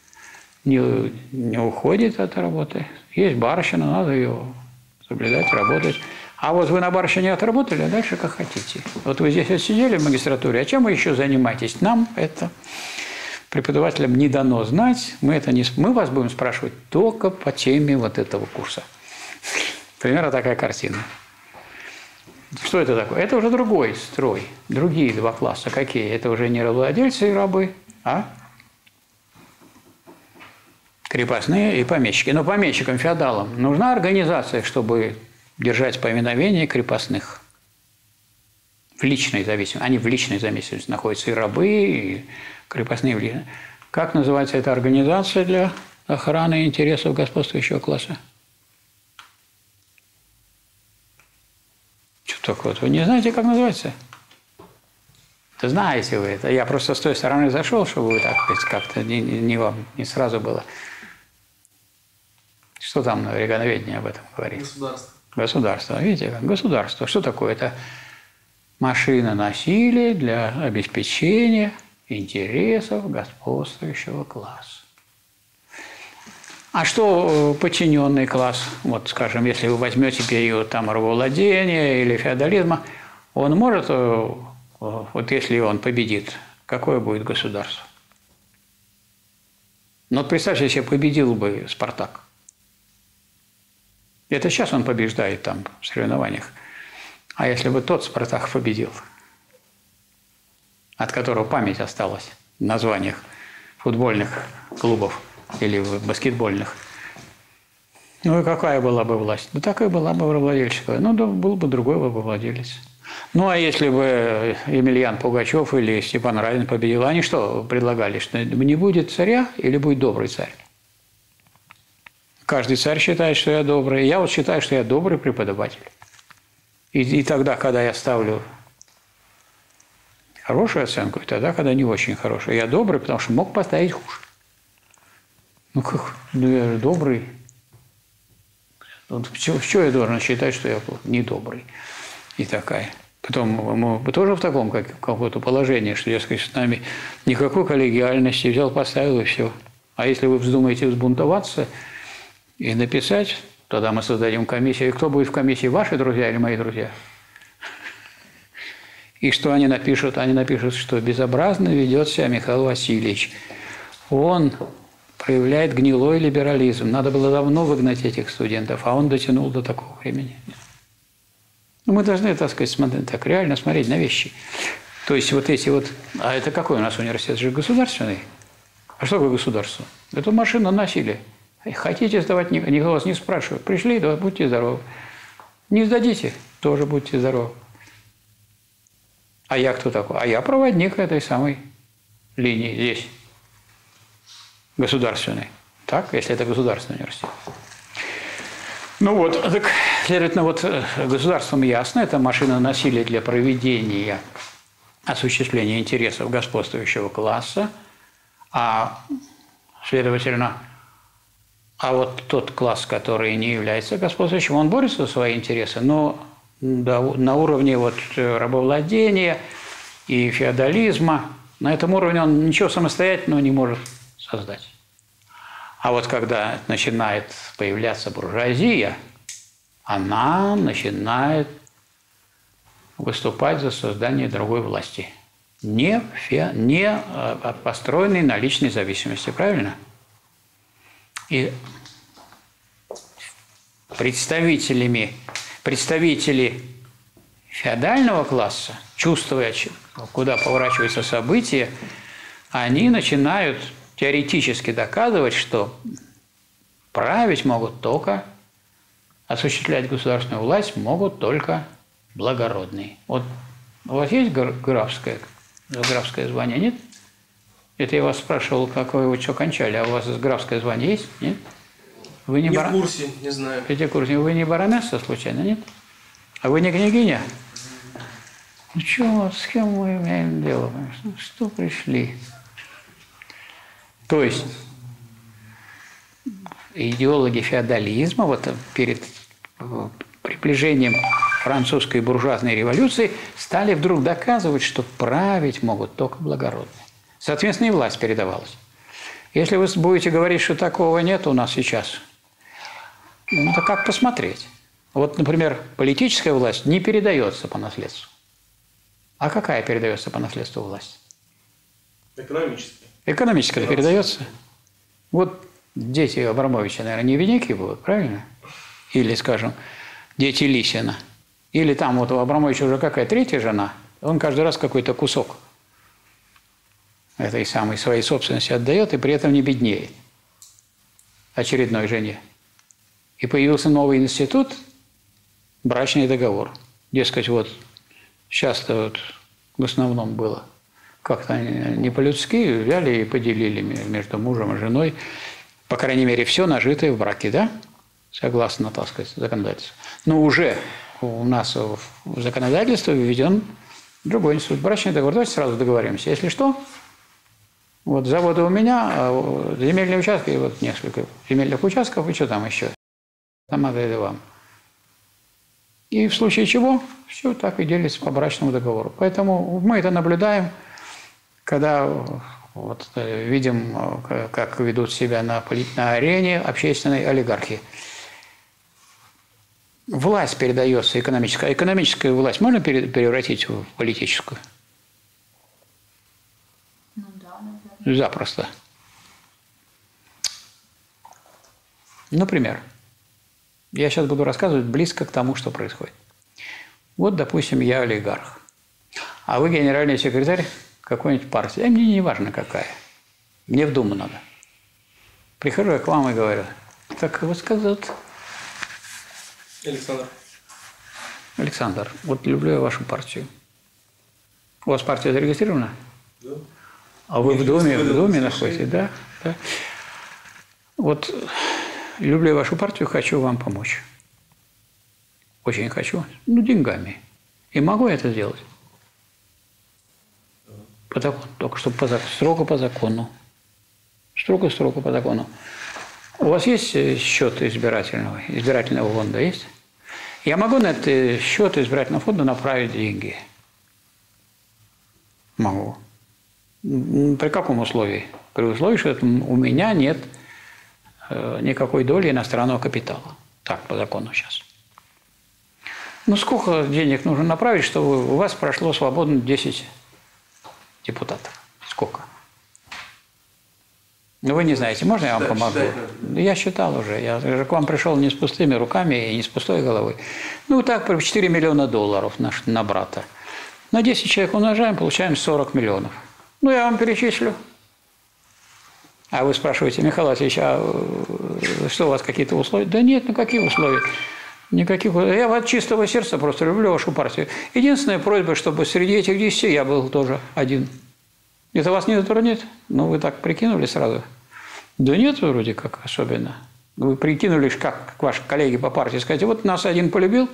не уходит от работы. Есть барщина, надо ее соблюдать, работать. А вот вы на барщине отработали, а дальше как хотите. Вот вы здесь отсидели в магистратуре, а чем вы еще занимаетесь? Нам это, преподавателям, не дано знать. Мы вас будем спрашивать только по теме вот этого курса. Примерно такая картина. Что это такое? Это уже другой строй. Другие два класса. Какие? Это уже не рабовладельцы и рабы, а крепостные и помещики. Но помещикам, феодалам нужна организация, чтобы держать повиновение крепостных. В личной зависимости. Они в личной зависимости находятся и рабы, и крепостные. Как называется эта организация для охраны интересов господствующего класса? Что такое? Вы не знаете, как называется? Да знаете вы это. Я просто с той стороны зашел, чтобы вы так как-то не сразу было. Что там на регионоведении об этом говорит? Государство. Государство. Видите, как государство. Что такое? Это машина насилия для обеспечения интересов господствующего класса. А что подчиненный класс? Вот, скажем, если вы возьмете период там рабовладения или феодализма, он может, вот если он победит, какое будет государство? Ну, вот представьте себе, победил бы Спартак. Это сейчас он побеждает там в соревнованиях. А если бы тот Спартак победил, от которого память осталась в названиях футбольных клубов или баскетбольных, ну и какая была бы власть? Ну, такая была бы рабовладельческая. Ну, да, был бы другой рабовладелец. Ну, а если бы Емельян Пугачев или Степан Разин победил, они что предлагали? Что не будет царя или будет добрый царь? Каждый царь считает, что я добрый. Я вот считаю, что я добрый преподаватель. И тогда, когда я ставлю хорошую оценку, и тогда, когда не очень хорошую. Я добрый, потому что мог поставить хуже. Ну как? Ну я же добрый. Вот что я должен считать, что я недобрый? И такая. Потом мы тоже в таком каком-то положении, что, дескать, с нами никакой коллегиальности, взял, поставил и все. А если вы вздумаете взбунтоваться и написать, тогда мы создадим комиссию. И кто будет в комиссии, ваши друзья или мои друзья? И что они напишут? Они напишут, что безобразно ведет себя Михаил Васильевич. Он проявляет гнилой либерализм. Надо было давно выгнать этих студентов, а он дотянул до такого времени. Ну, мы должны, так сказать, смотреть, так реально смотреть на вещи. То есть вот эти вот... А это какой у нас университет? Это же государственный. А что такое государство? Это машина насилия. Хотите сдавать, никто вас не спрашивает. Пришли, да, будьте здоровы. Не сдадите, тоже будьте здоровы. А я кто такой? А я проводник этой самой линии здесь. Государственной. Так, если это государственный университет. Ну вот, так, следовательно, вот государством ясно, это машина насилия для проведения, осуществления интересов господствующего класса, а, следовательно, вот тот класс, который не является господствующим, он борется за свои интересы, но на уровне вот рабовладения и феодализма, на этом уровне он ничего самостоятельного не может создать. А вот когда начинает появляться буржуазия, она начинает выступать за создание другой власти, не построенной на личной зависимости, правильно? И представители феодального класса, чувствуя, куда поворачиваются события, они начинают теоретически доказывать, что править могут только, осуществлять государственную власть могут только благородные. Вот у вас есть графское звание, нет? Это я вас спрашивал, какое вы что кончали, а у вас графское звание есть, нет? Вы не в курсе, не знаю. Вы не баронесса случайно, нет? А вы не княгиня? Ну что, с кем мы имеем дело? Что пришли? То есть идеологи феодализма вот перед приближением французской буржуазной революции стали вдруг доказывать, что править могут только благородные. Соответственно, и власть передавалась. Если вы будете говорить, что такого нет у нас сейчас, ну, то как посмотреть? Вот, например, политическая власть не передается по наследству. А какая передается по наследству власть? Экономическая. Экономическая передается. Вот дети Абрамовича, наверное, не бедняки будут, правильно? Или, скажем, дети Лисина. Или там вот у Абрамовича уже какая третья жена, он каждый раз какой-то кусок этой самой своей собственности отдает и при этом не беднеет очередной жене. И появился новый институт – брачный договор. Дескать, вот часто вот в основном было как-то не по-людски, взяли и поделили между мужем и женой, по крайней мере, все нажитое в браке, да? Согласно, так сказать, законодательству. Но уже у нас в законодательство введен другой институт – брачный договор. Давайте сразу договоримся. Если что, вот заводы у меня, а земельные участки, и вот несколько земельных участков, и что там еще? Там это вам. И в случае чего все так и делится по брачному договору. Поэтому мы это наблюдаем, когда вот видим, как ведут себя на арене общественной олигархии. Власть передается экономическая. А экономическую власть можно превратить в политическую? Ну да, наверное. Запросто. Например, я сейчас буду рассказывать близко к тому, что происходит. Вот, допустим, я олигарх, а вы генеральный секретарь какой-нибудь партии. А мне не важно какая. Мне в Думу надо. Прихожу я к вам и говорю, так вот сказать. Александр, вот люблю я вашу партию. У вас партия зарегистрирована? Да. А вы в Думе находитесь, да? Да? Вот люблю я вашу партию, хочу вам помочь. Очень хочу. Ну, деньгами. И могу я это сделать? По закону. Только чтобы строго по закону. Строго по закону. У вас есть счет избирательного фонда есть? Я могу на этот счет избирательного фонда направить деньги? Могу. При каком условии? При условии, что у меня нет никакой доли иностранного капитала. Так, по закону сейчас. Ну, сколько денег нужно направить, чтобы у вас прошло свободно 10 депутатов? Сколько? Ну, вы не знаете, можно я вам помогу? Я считал уже. Я же к вам пришел не с пустыми руками и не с пустой головой. Ну, так, 4 миллиона долларов на брата. На 10 человек умножаем, получаем 40 миллионов. Ну, я вам перечислю. А вы спрашиваете, Михаил Васильевич, а что у вас какие-то условия? Да нет, ну какие условия? Никаких. Я от чистого сердца просто люблю вашу партию. Единственная просьба, чтобы среди этих 10 я был тоже один. Это вас не затронет? Ну, вы так прикинули сразу. Да нет, вроде как особенно. Вы прикинулись, как ваши коллеги по партии, скажете, вот нас один полюбил,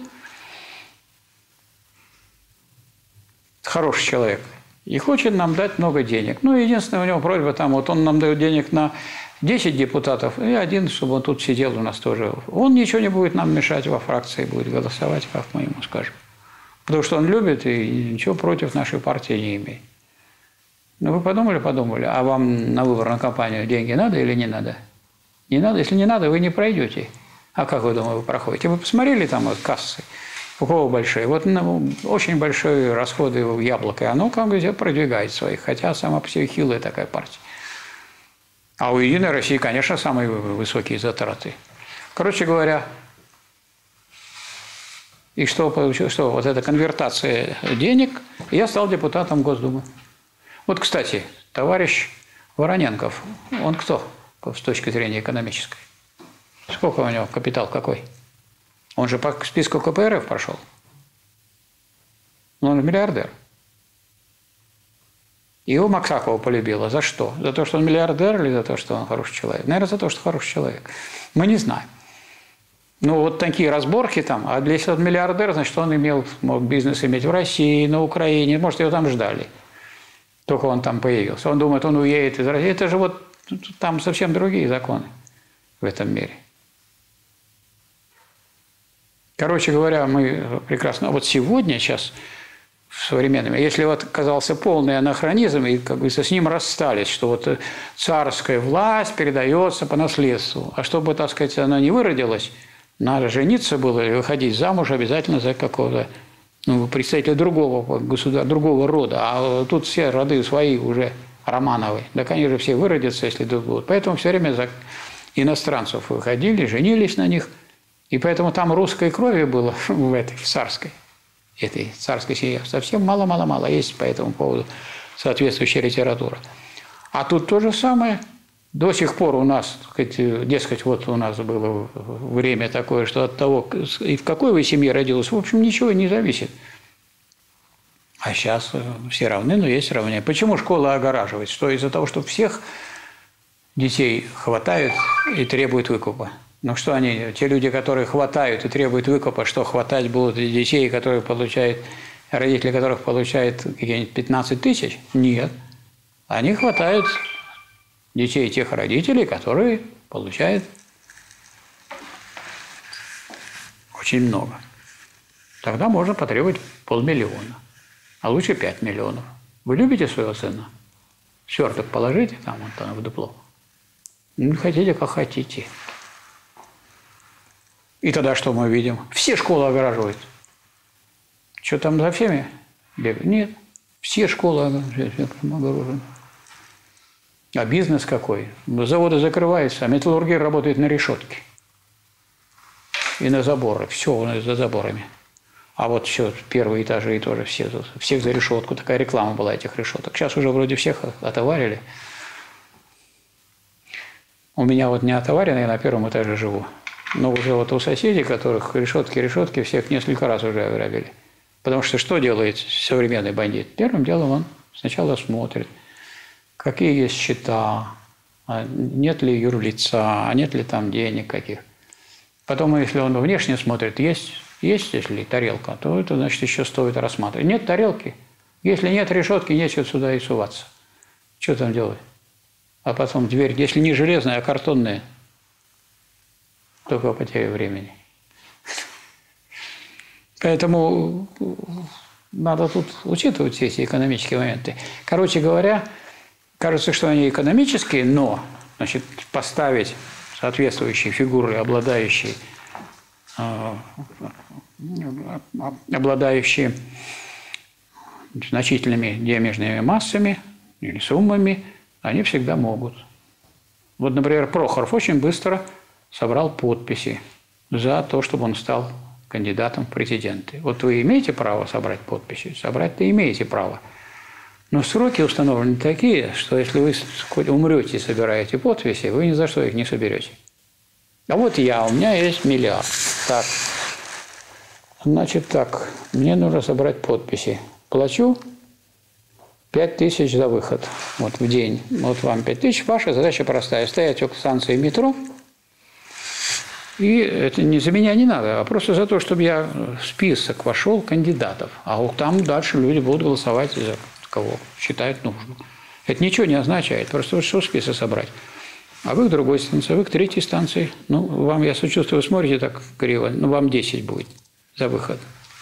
хороший человек, и хочет нам дать много денег. Ну, единственная у него просьба, там, вот он нам дает денег на 10 депутатов, и один, чтобы он тут сидел у нас тоже. Он ничего не будет нам мешать во фракции, будет голосовать, как мы ему скажем. Потому что он любит и ничего против нашей партии не имеет. Ну, вы подумали, а вам на выборную кампанию деньги надо или не надо? Не надо. Если не надо, вы не пройдете. А как вы думаете, вы проходите? Вы посмотрели там вот кассы? У кого большие? Вот очень большие расходы в Яблоко, и оно как бы продвигает своих, хотя сама по себе хилая такая партия. А у «Единой России», конечно, самые высокие затраты. Короче говоря, и что получилось? Что вот эта конвертация денег, и я стал депутатом Госдумы. Вот, кстати, товарищ Вороненков, он кто с точки зрения экономической? Сколько у него капитал какой? Он же по списку КПРФ прошел. Но он миллиардер. Его Максакова полюбила. За что? За то, что он миллиардер или за то, что он хороший человек? Наверное, за то, что хороший человек. Мы не знаем. Ну, вот такие разборки там. А если он миллиардер, значит, он мог бизнес иметь в России, на Украине. Может, его там ждали. Только он там появился. Он думает, он уедет из России. Это же вот там совсем другие законы в этом мире. Короче говоря, мы прекрасно... Вот сегодня, сейчас, в современном... Если вот оказался полный анахронизм, и как бы с ним расстались, что вот царская власть передается по наследству. А чтобы, так сказать, она не выродилась, надо жениться было или выходить замуж обязательно за какого-то представителя другого государства, другого рода. А тут все роды свои уже Романовы. Да, конечно, все выродятся, если тут будут. Поэтому все время за иностранцев выходили, женились на них. И поэтому там русской крови было в этой царской семье совсем мало-мало-мало. Есть по этому поводу соответствующая литература. А тут то же самое. До сих пор у нас, дескать, вот у нас было время такое, что от того, и в какой вы семье родилась, в общем, ничего не зависит. А сейчас все равны, но есть равнение. Почему школа огораживает? Что из-за того, что всех детей хватают и требуют выкупа? Ну что они, те люди, которые хватают и требуют выкупа, что хватать будут детей, которые получают, родители которых получают какие-нибудь 15 тысяч? Нет. Они хватают детей тех родителей, которые получают очень много. Тогда можно потребовать 500 000, а лучше 5 миллионов. Вы любите своего сына? Сверток положите там, вот там в дупло. Ну, хотите, как хотите. И тогда что мы видим? Все школы огораживают. Что там за всеми бегают? Нет. Все школы огорожены. А бизнес какой? Заводы закрываются, а металлургия работает на решетке. И на заборы. Все за заборами. А вот все, первые этажи и тоже всех за решетку. Такая реклама была этих решеток. Сейчас уже вроде всех отоварили. У меня вот не отоварено, я на первом этаже живу. Но уже вот у соседей, которых решетки, всех несколько раз уже ограбили. Потому что делает современный бандит? Первым делом он сначала смотрит, какие есть счета, нет ли юрлица, нет ли там денег каких. Потом, если он внешне смотрит, есть если тарелка, то это значит еще стоит рассматривать. Нет тарелки, если нет решетки, нечего сюда и суваться. Что там делать? А потом дверь, если не железная, а картонная, только потеря времени. Поэтому надо тут учитывать все эти экономические моменты. Короче говоря, кажется, что они экономические, но значит, поставить соответствующие фигуры, обладающие значительными денежными массами или суммами, они всегда могут. Вот, например, Прохоров очень быстро собрал подписи за то, чтобы он стал кандидатом в президенты. Вот вы имеете право собрать подписи? Собрать-то имеете право. Но сроки установлены такие, что если вы умрете и собираете подписи, вы ни за что их не соберете. А вот у меня есть 1 миллиард. Так, значит так, мне нужно собрать подписи. Плачу 5000 за выход. Вот в день. Вот вам 5000. Ваша задача простая. Стоять около станции метро И это не за меня не надо, а просто за то, чтобы я в список вошел кандидатов. А вот там дальше люди будут голосовать за кого считают нужным. Это ничего не означает, просто вот что список собрать. А вы к другой станции, а вы к третьей станции. Ну, вам, я сочувствую, вы смотрите так криво, ну, вам 10 будет за выход.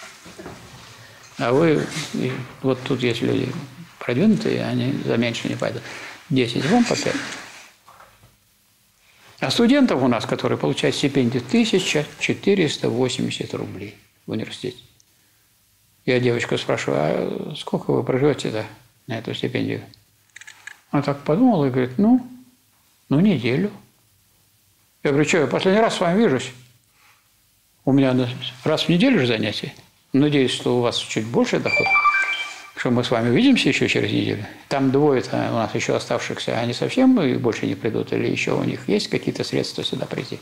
А вы, вот тут есть люди продвинутые, они за меньше не пойдут. 10, вам по 5. А студентов у нас, которые получают стипендию, 1480 рублей в университете. Я девочку спрашиваю, а сколько вы проживете-то на эту стипендию? Она так подумала и говорит, ну, неделю. Я говорю, что, я последний раз с вами вижусь. У меня раз в неделю же занятие. Надеюсь, что у вас чуть больше доход, что мы с вами увидимся еще через неделю. Там двое у нас еще оставшихся, они совсем больше не придут, или еще у них есть какие-то средства сюда прийти.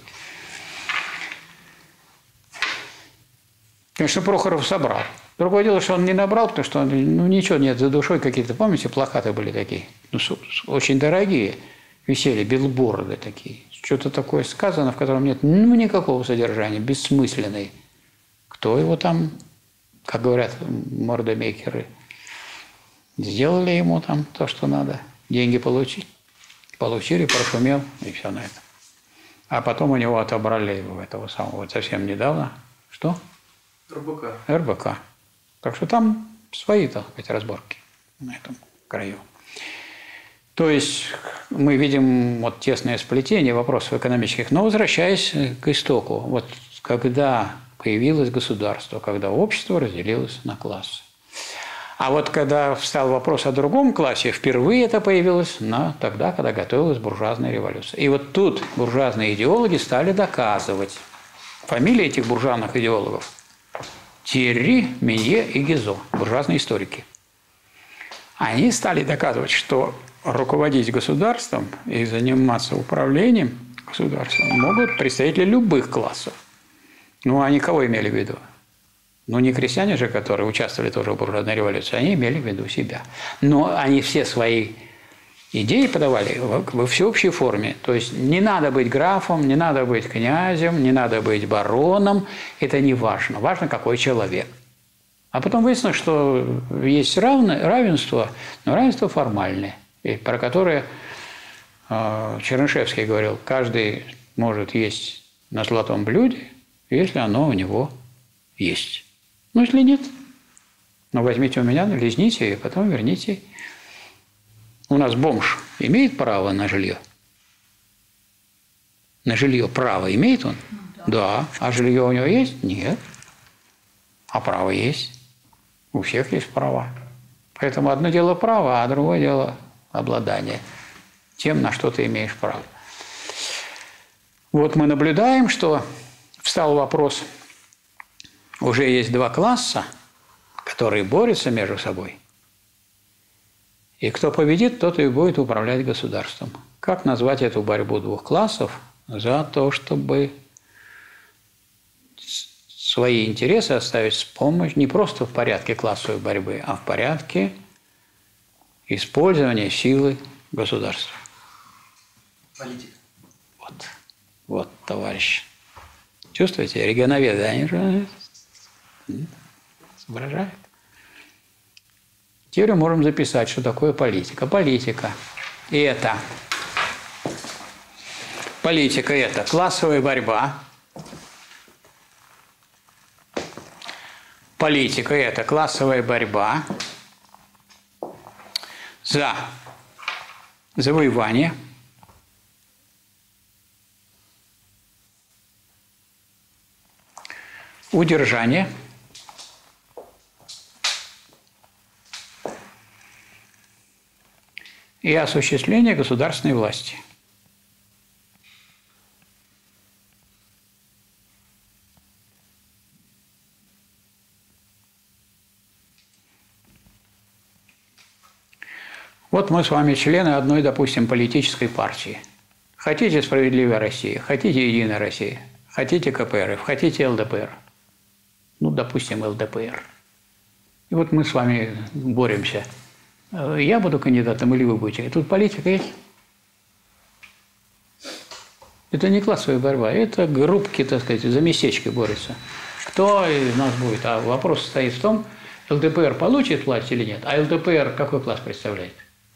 Конечно, Прохоров собрал. Другое дело, что он не набрал, потому что ничего нет за душой, какие-то, помните, плакаты были такие, очень дорогие, висели, билборды такие. Что-то такое сказано, в котором нет никакого содержания, бессмысленный. Кто его там, как говорят мордомейкеры, сделали ему там то, что надо, деньги получили, прошумел, и все на это. А потом у него отобрали этого самого, вот совсем недавно, что? РБК. Так что там свои, так сказать, разборки на этом краю. То есть мы видим вот тесное сплетение вопросов экономических, но возвращаясь к истоку, вот когда появилось государство, когда общество разделилось на классы. А вот когда встал вопрос о другом классе, впервые это появилось тогда, когда готовилась буржуазная революция. И вот тут буржуазные идеологи стали доказывать. Фамилии этих буржуазных идеологов – Тьерри, Менье и Гизо, буржуазные историки. Они стали доказывать, что руководить государством и заниматься управлением государством могут представители любых классов. Ну, они кого имели в виду? Ну, не крестьяне же, которые участвовали тоже в буржуазной революции, они имели в виду себя. Но они все свои идеи подавали во всеобщей форме. То есть не надо быть графом, не надо быть князем, не надо быть бароном. Это не важно. Важно, какой человек. А потом выяснилось, что есть равенство, но равенство формальное, про которое Чернышевский говорил, каждый может есть на золотом блюде, если оно у него есть. Ну, если нет, возьмите у меня, лизните и потом верните. У нас бомж имеет право на жилье? На жилье право имеет он? Да. А жилье у него есть? Нет. А право есть. У всех есть права. Поэтому одно дело право, а другое дело обладание тем, на что ты имеешь право. Вот мы наблюдаем, что встал вопрос, уже есть два класса, которые борются между собой. И кто победит, тот и будет управлять государством. Как назвать эту борьбу двух классов? За то, чтобы свои интересы оставить с помощью, не просто в порядке классовой борьбы, а в порядке использования силы государства. Политика. Вот, товарищ. Чувствуете? Регионоведы, они же соображают. Теперь мы можем записать, что такое политика. Политика – это классовая борьба. Политика – это классовая борьба за завоевание, удержание и осуществление государственной власти. Вот мы с вами члены одной, допустим, политической партии. Хотите «Справедливая Россия», хотите «Единая Россия», хотите КПРФ, хотите ЛДПР. Ну, допустим, ЛДПР. И вот мы с вами боремся. Я буду кандидатом или вы будете? Тут политика есть? Это не классовая борьба, это группки, так сказать, за местечко борются. Кто из нас будет? А вопрос стоит в том, ЛДПР получит власть или нет, а ЛДПР какой класс представляет?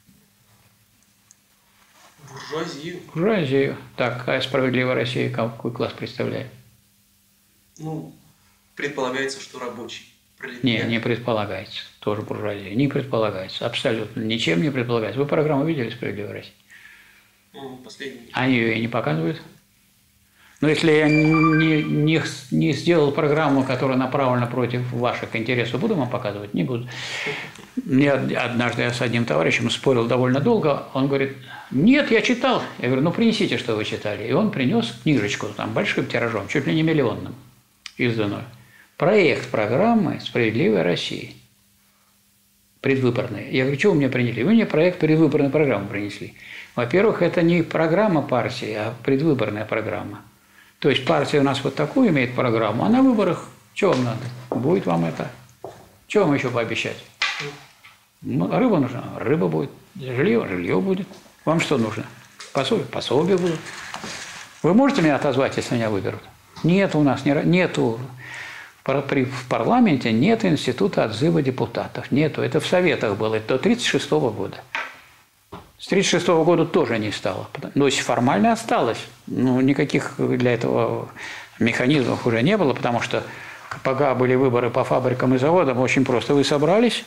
Буржуазию. Буржуазию. Так, а «Справедливая Россия» какой класс представляет? Ну, предполагается, что рабочий. Не предполагается. Тоже буржуазия. Не предполагается. Абсолютно. Ничем не предполагается. Вы программу видели «Справедливая Россия»? Последний. Они ее и не показывают. Но если я не сделал программу, которая направлена против ваших интересов, буду вам показывать? Не буду. Однажды я с одним товарищем спорил довольно долго. Он говорит, нет, я читал. Я говорю, ну принесите, что вы читали. И он принес книжечку, там большим тиражом, чуть ли не миллионным, изданную. Проект программы «Справедливая Россия». Предвыборные. Я говорю, что вы мне принесли? Вы мне проект предвыборной программы принесли. Во-первых, это не программа партии, а предвыборная программа. То есть партия у нас вот такую имеет программу, а на выборах что вам надо? Будет вам это. Что вам еще пообещать? Рыба нужна? Рыба будет. Жилье? Жилье будет. Вам что нужно? Пособие? Пособие будет. Вы можете меня отозвать, если меня выберут? Нет у нас, нету. В парламенте нет института отзыва депутатов. Нету. Это в Советах было. Это до 1936 года. С 1936 года тоже не стало. Но формально осталось. Но никаких для этого механизмов уже не было, потому что пока были выборы по фабрикам и заводам, очень просто. Вы собрались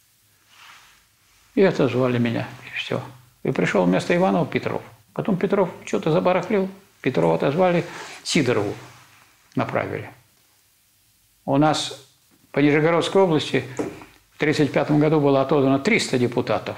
и отозвали меня. И все. И пришел вместо Иванова Петров. Потом Петров что-то забарахлил. Петрова отозвали, Сидорову направили. У нас по Нижегородской области в 1935 году было отозвано 300 депутатов.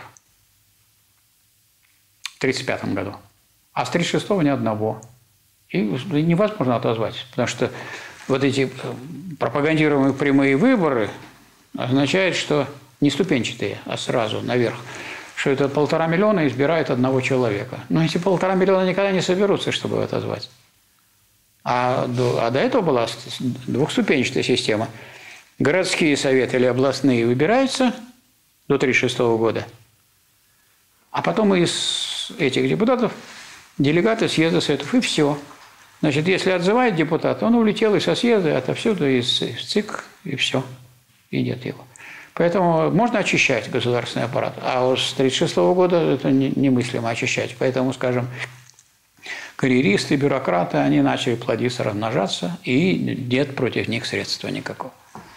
В 1935 году. А с 1936 ни одного. И невозможно отозвать, потому что вот эти пропагандируемые прямые выборы означают, что не ступенчатые, а сразу наверх, что это 1,5 миллиона избирают одного человека. Но эти 1,5 миллиона никогда не соберутся, чтобы его отозвать. А до этого была двухступенчатая система. Городские советы или областные выбираются до 1936 года, а потом из этих депутатов делегаты съезда советов, и все. Значит, если отзывает депутата, он улетел и со съезда, отовсюду, из ЦИК, и все, и нет его. Поэтому можно очищать государственный аппарат, а вот с 1936 года это немыслимо очищать. Поэтому, скажем, карьеристы, бюрократы, они начали плодиться, размножаться, и нет против них средства никакого.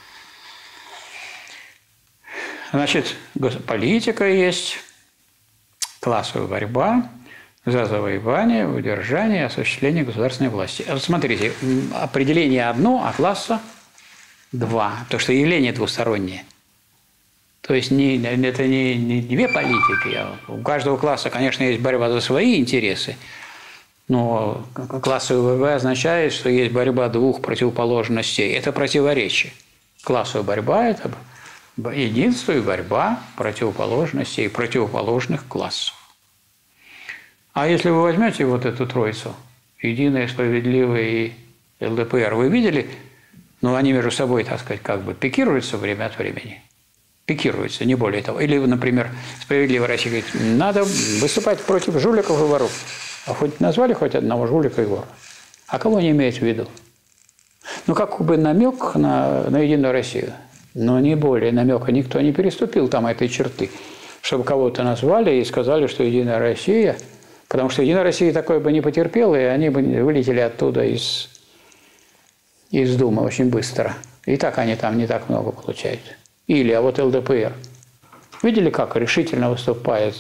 Значит, политика есть, классовая борьба за завоевание, удержание и осуществление государственной власти. Вот смотрите, определение одно, а класса два, потому что явление двустороннее. То есть это не две политики. У каждого класса, конечно, есть борьба за свои интересы, но классовая борьба означает, что есть борьба двух противоположностей. Это противоречие. Классовая борьба – это единство и борьба противоположностей и противоположных классов. А если вы возьмете вот эту троицу, Единое, Справедливое и ЛДПР, вы видели? Ну, они между собой, так сказать, как бы пикируются время от времени. Пикируются, не более того. Или, например, Справедливая Россия говорит, надо выступать против жуликов и воров. А хоть назвали хоть одного жулика и вора. А кого они имеют в виду? Ну, как бы намек на Единую Россию. Но не более намека. Никто не переступил там этой черты. Чтобы кого-то назвали и сказали, что Единая Россия. Потому что Единая Россия такое бы не потерпела, и они бы вылетели оттуда из Думы очень быстро. И так они там не так много получают. Или, а вот ЛДПР. Видели, как решительно выступает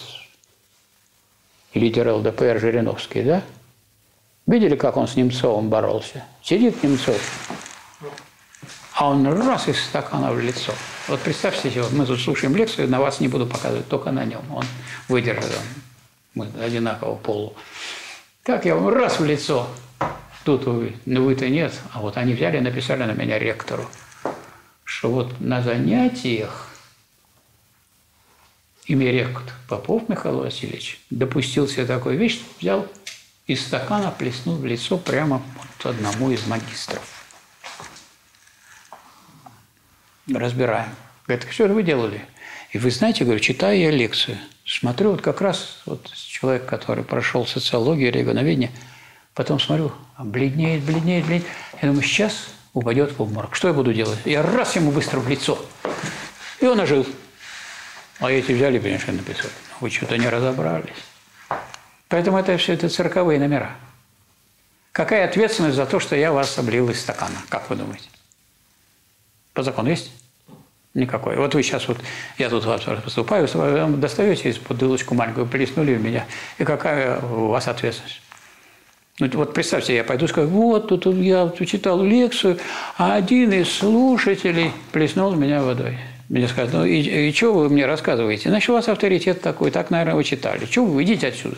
лидер ЛДПР Жириновский, да? Видели, как он с Немцовым боролся? Сидит Немцов, а он раз из стакана в лицо. Вот представьте себе, мы тут слушаем лекцию, на вас не буду показывать, только на нем. Он выдержит, мы одинакового полу. Как я вам раз в лицо. Тут вы-то нет. А вот они взяли и написали на меня ректору, что вот на занятиях имя ректор Попов Михаил Васильевич допустил себе такую вещь, взял из стакана, плеснул в лицо прямо вот одному из магистров. Разбираем. Говорит, что вы делали? И вы знаете, говорю, читаю я лекцию, смотрю, вот как раз вот человек, который прошел социологию, регионоведение, Потом смотрю, бледнеет, бледнеет, бледнеет. Я думаю, сейчас упадет в обморок. Что я буду делать? Я раз ему быстро в лицо. И он ожил. А эти взяли, понимаешь, и написали. Вы что-то не разобрались. Поэтому это все это цирковые номера. Какая ответственность за то, что я вас облил из стакана? Как вы думаете? По закону есть? Никакой. Вот вы сейчас, вот я тут вас поступаю, вы достаете из-под бутылочку маленькую, плеснули в меня. И какая у вас ответственность? Ну, вот представьте, я пойду и скажу, вот тут я читал лекцию, а один из слушателей плеснул в меня водой. Мне скажут, ну и что вы мне рассказываете? Значит, у вас авторитет такой, так, наверное, вы читали. Чего вы, идите отсюда.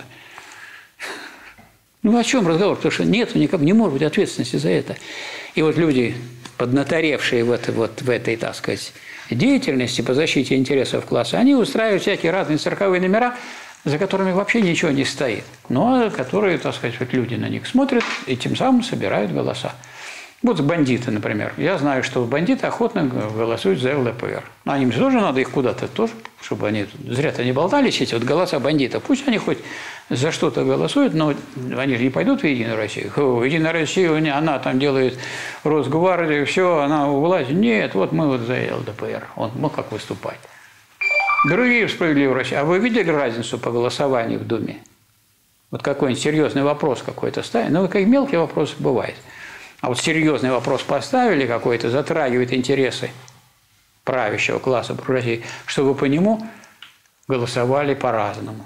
Ну, о чем разговор? Потому что нет, никак не может быть ответственности за это. И вот люди, поднаторевшие в этой, так сказать, деятельности по защите интересов класса, они устраивают всякие разные цирковые номера, за которыми вообще ничего не стоит, но которые, так сказать, вот люди на них смотрят и тем самым собирают голоса. Вот бандиты, например. Я знаю, что бандиты охотно голосуют за ЛДПР. Но им тоже надо их куда-то тоже, чтобы они зря-то не болтались, эти вот голоса бандитов. Пусть они хоть за что-то голосуют, но они же не пойдут в Единую Россию. Единая Россия, она там делает Росгвардию, все, она у власти. Нет, вот мы вот за ЛДПР. Ну, как выступать. Другие в «Справедливой России». А вы видели разницу по голосованию в Думе? Вот какой-нибудь серьезный вопрос какой-то ставить. Ну, как мелкий вопрос бывает. А вот серьезный вопрос поставили какой-то, затрагивает интересы правящего класса буржуазии, чтобы по нему голосовали по-разному.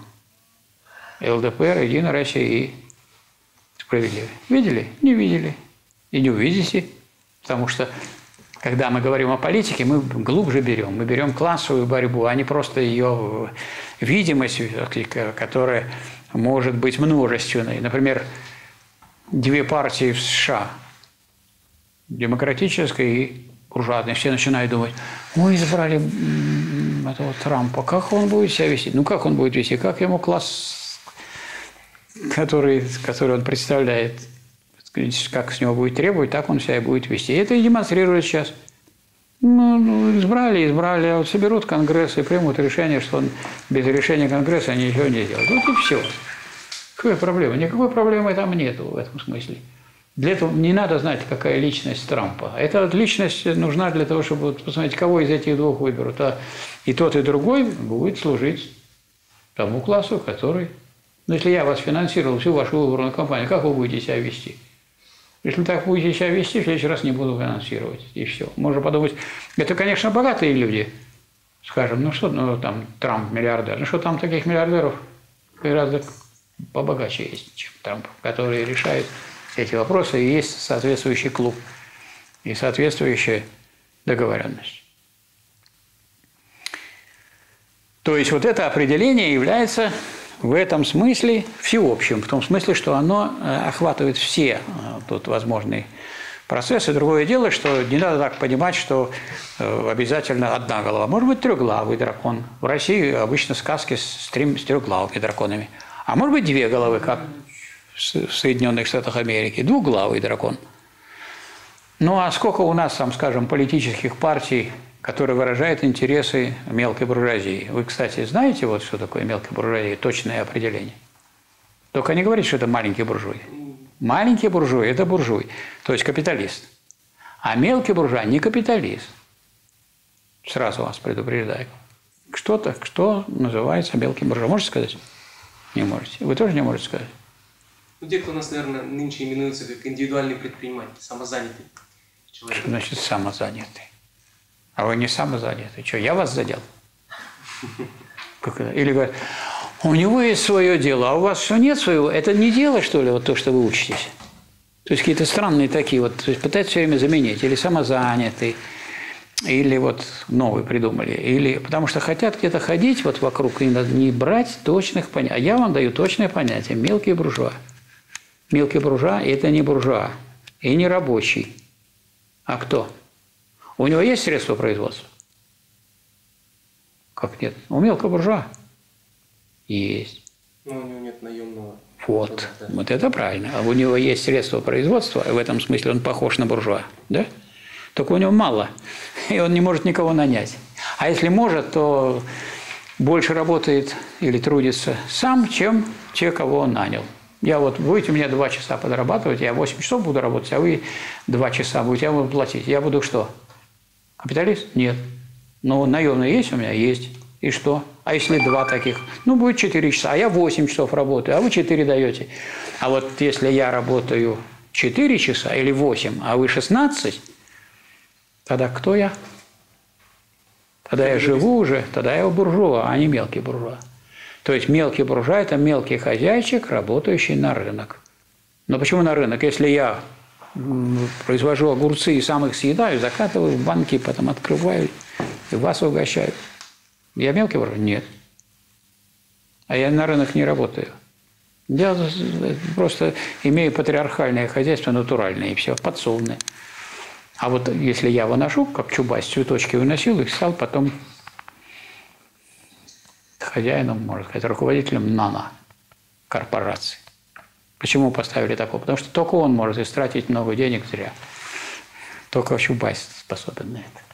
ЛДПР, Единая Россия и «Справедливая». Видели? Не видели. И не увидите. Потому что, когда мы говорим о политике, мы глубже берем. Мы берем классовую борьбу, а не просто ее видимость, которая может быть множественной. Например, две партии в США – демократическая и буржуазная. Все начинают думать, мы избрали этого Трампа, как он будет себя вести? Ну, как он будет вести? Как ему класс, который он представляет, как с него будет требовать, так он себя и будет вести. И это и демонстрирует сейчас. Ну, избрали, а вот соберут Конгресс и примут решение, что он без решения Конгресса ничего не сделает. Вот и все. Какая проблема? Никакой проблемы там нету в этом смысле. Для этого не надо знать, какая личность Трампа. Эта личность нужна для того, чтобы посмотреть, кого из этих двух выберут. А и тот, и другой будет служить тому классу, который... Ну, если я вас финансировал, всю вашу выборную кампанию, как вы будете себя вести? Если так будете себя вести, в следующий раз не буду финансировать. И все. Можно подумать, это, конечно, богатые люди. Скажем, ну что, ну там Трамп миллиардер. Ну что там таких миллиардеров гораздо побогаче есть, чем Трамп, которые решают эти вопросы, и есть соответствующий клуб и соответствующая договоренность. То есть вот это определение является в этом смысле всеобщим, в том смысле, что оно охватывает все тут возможные процессы. Другое дело, что не надо так понимать, что обязательно одна голова. Может быть, трехглавый дракон. В России обычно сказки с трехглавыми драконами. А может быть, две головы, как в Соединенных Штатах Америки, двуглавый дракон. Ну, а сколько у нас, там, скажем, политических партий, которые выражают интересы мелкой буржуазии? Вы, кстати, знаете, вот что такое мелкая буржуазия, точное определение? Только не говорите, что это маленький буржуй. Маленький буржуй – это буржуй, то есть капиталист. А мелкий буржуа не капиталист. Сразу вас предупреждаю. Что называется мелким буржуа? Можете сказать? Не можете. Вы тоже не можете сказать? Ну, те, кто у нас, наверное, нынче именуется как индивидуальный предприниматель, самозанятый человек. Что значит самозанятый? А вы не самозанятый. Что, я вас задел? Или говорят, у него есть свое дело, а у вас что, нет своего? Это не дело, что ли, вот то, что вы учитесь? То есть какие-то странные такие вот, то есть пытаются все время заменить. Или самозанятый, или вот новый придумали. Или потому что хотят где-то ходить вот вокруг, и надо не брать точных понятий. А я вам даю точное понятие. Мелкий буржуа. Мелкий буржуа – это не буржуа и не рабочий. А кто? У него есть средства производства? Как нет? У мелкого буржуа есть. Но у него нет наемного. Вот. Вот это правильно. А у него есть средства производства, в этом смысле он похож на буржуа. Да? Только у него мало, и он не может никого нанять. А если может, то больше работает или трудится сам, чем те, кого он нанял. Я вот, будете у меня 2 часа подрабатывать, я 8 часов буду работать, а вы 2 часа будете, я буду платить. Я буду что? Капиталист? Нет. Но наемные есть у меня? Есть. И что? А если 2 таких? Ну, будет 4 часа, а я 8 часов работаю, а вы 4 даете. А вот если я работаю 4 часа или 8, а вы 16, тогда кто я? Тогда я живу уже, тогда я буржуа, а не мелкий буржуа. То есть мелкий буржуа – это мелкий хозяйчик, работающий на рынок. Но почему на рынок? Если я произвожу огурцы и сам их съедаю, закатываю в банки, потом открываю и вас угощаю. Я мелкий буржуа? Нет. А я на рынок не работаю. Я просто имею патриархальное хозяйство, натуральное, и все, подсобное. А вот если я выношу, как Чубайс, цветочки выносил, их стал потом хозяином, можно сказать, руководителем нано-корпорации. Почему поставили такого? Потому что только он может истратить много денег зря. Только Чубайс способен на это.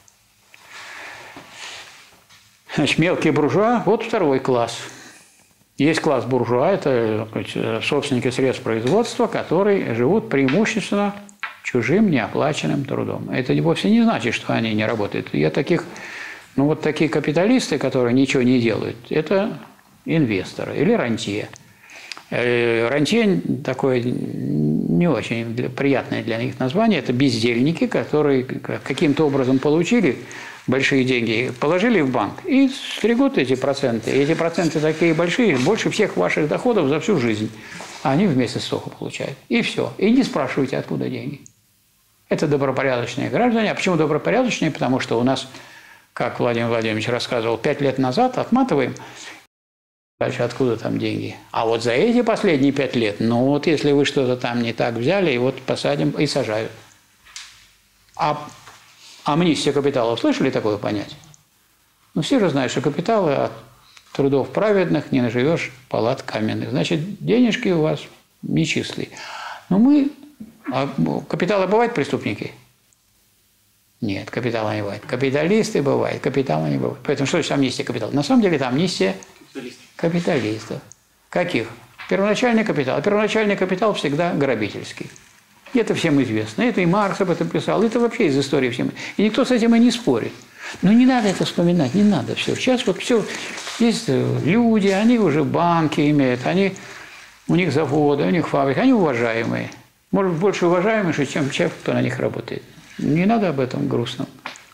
Значит, мелкий буржуа – вот второй класс. Есть класс буржуа – это собственники средств производства, которые живут преимущественно чужим неоплаченным трудом. Это вовсе не значит, что они не работают. Я таких, ну вот такие капиталисты, которые ничего не делают, это инвесторы или рантье. Рантье такое не очень приятное для них название. Это бездельники, которые каким-то образом получили большие деньги, положили в банк и стригут эти проценты. И эти проценты такие большие, больше всех ваших доходов за всю жизнь. А они вместе столько получают. И все. И не спрашивайте, откуда деньги. Это добропорядочные граждане. А почему добропорядочные? Потому что у нас, как Владимир Владимирович рассказывал, 5 лет назад отматываем. Дальше откуда там деньги? А вот за эти последние 5 лет, ну вот если вы что-то там не так взяли, и вот посадим и сажают. А амнистия капиталов, слышали такое понятие? Ну все же знают, что капиталы от трудов праведных не наживешь палат каменных. Значит, денежки у вас нечислые. Но мы... А капиталы бывают преступники? Нет, капитала не бывает. Капиталисты бывают, капитала не бывает. Поэтому что значит амнистия капиталов? На самом деле это амнистия капиталистов. Каких? Первоначальный капитал. Первоначальный капитал всегда грабительский. И это всем известно. Это и Маркс об этом писал. Это вообще из истории всем. И никто с этим и не спорит. Но не надо это вспоминать, не надо все. Сейчас вот все, есть люди, они уже банки имеют, у них заводы, у них фабрики, они уважаемые. Может быть, больше уважаемые, чем человек, кто на них работает. Не надо об этом грустно.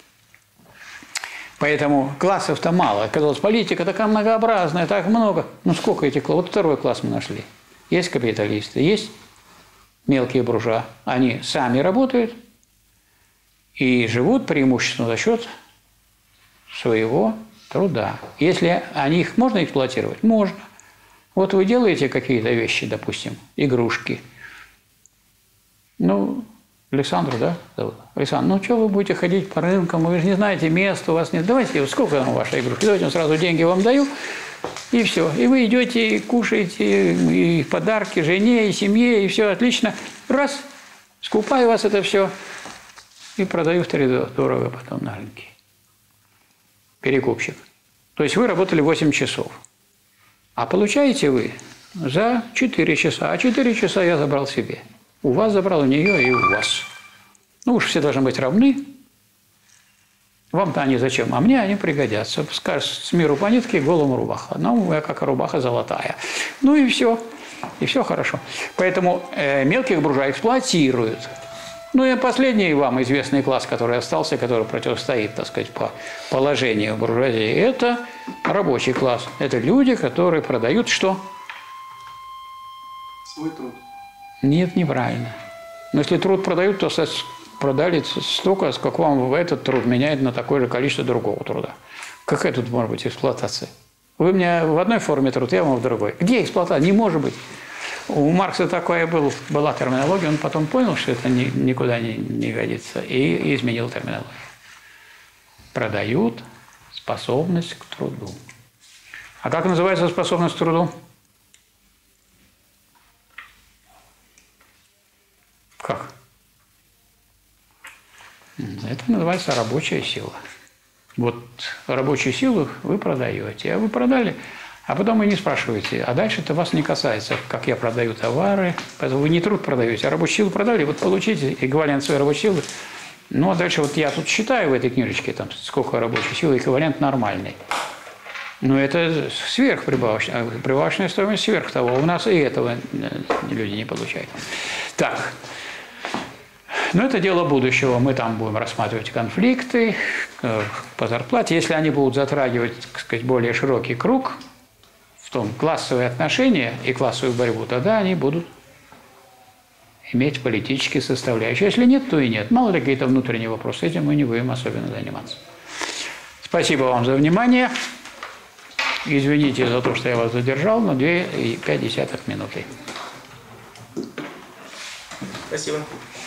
Поэтому классов-то мало. Казалось, политика такая многообразная, так много. Ну сколько этих классов? Вот второй класс мы нашли. Есть капиталисты, есть мелкие буржуа. Они сами работают и живут преимущественно за счет своего труда. Если их можно эксплуатировать? Можно. Вот вы делаете какие-то вещи, допустим, игрушки. Ну, Александр, да? Александр, ну что вы будете ходить по рынкам, вы же не знаете места, у вас нет. Давайте, вот сколько там вашей игрушки? Давайте сразу деньги вам даю, и все. И вы идете, и кушаете, и подарки жене, и семье, и все отлично. Раз, скупаю вас это все и продаю втридорого потом на рынке. Перекупщик. То есть вы работали 8 часов. А получаете вы за 4 часа. А 4 часа я забрал себе. У вас забрал, у нее и у вас. Ну уж все должны быть равны. Вам-то они зачем? А мне они пригодятся. Скажешь, с миру по нитке, голому рубаха. Ну, я как рубаха золотая. Ну и все. И все хорошо. Поэтому мелких буржуа эксплуатируют. Ну и последний вам известный класс, который остался, который противостоит, так сказать, по положению буржуазии, это рабочий класс. Это люди, которые продают что? Свой труд. Нет, неправильно. Но если труд продают, то продали столько, сколько вам этот труд меняет на такое же количество другого труда. Какая тут может быть эксплуатация? Вы мне в одной форме труд, я вам в другой. Где эксплуатация? Не может быть. У Маркса такая была терминология, он потом понял, что это никуда не годится, и изменил терминологию. Продают способность к труду. А как называется способность к труду? Как? Это называется рабочая сила. Вот рабочую силу вы продаете. А вы продали, А потом вы не спрашиваете, а дальше это вас не касается, как я продаю товары. Поэтому вы не труд продаете, а рабочую силу продали, вот получите эквивалент своей рабочей силы. Ну, а дальше вот я тут считаю в этой книжечке, там, сколько рабочей силы, эквивалент нормальный. Но это сверхприбавочная, прибавочная стоимость сверх того. У нас и этого люди не получают. Так. Но это дело будущего. Мы там будем рассматривать конфликты по зарплате. Если они будут затрагивать, так сказать, более широкий круг, в том классовые отношения и классовую борьбу, тогда они будут иметь политические составляющие. Если нет, то и нет. Мало ли какие-то внутренние вопросы. Этим мы не будем особенно заниматься. Спасибо вам за внимание. Извините за то, что я вас задержал на 2,5 минуты. Спасибо.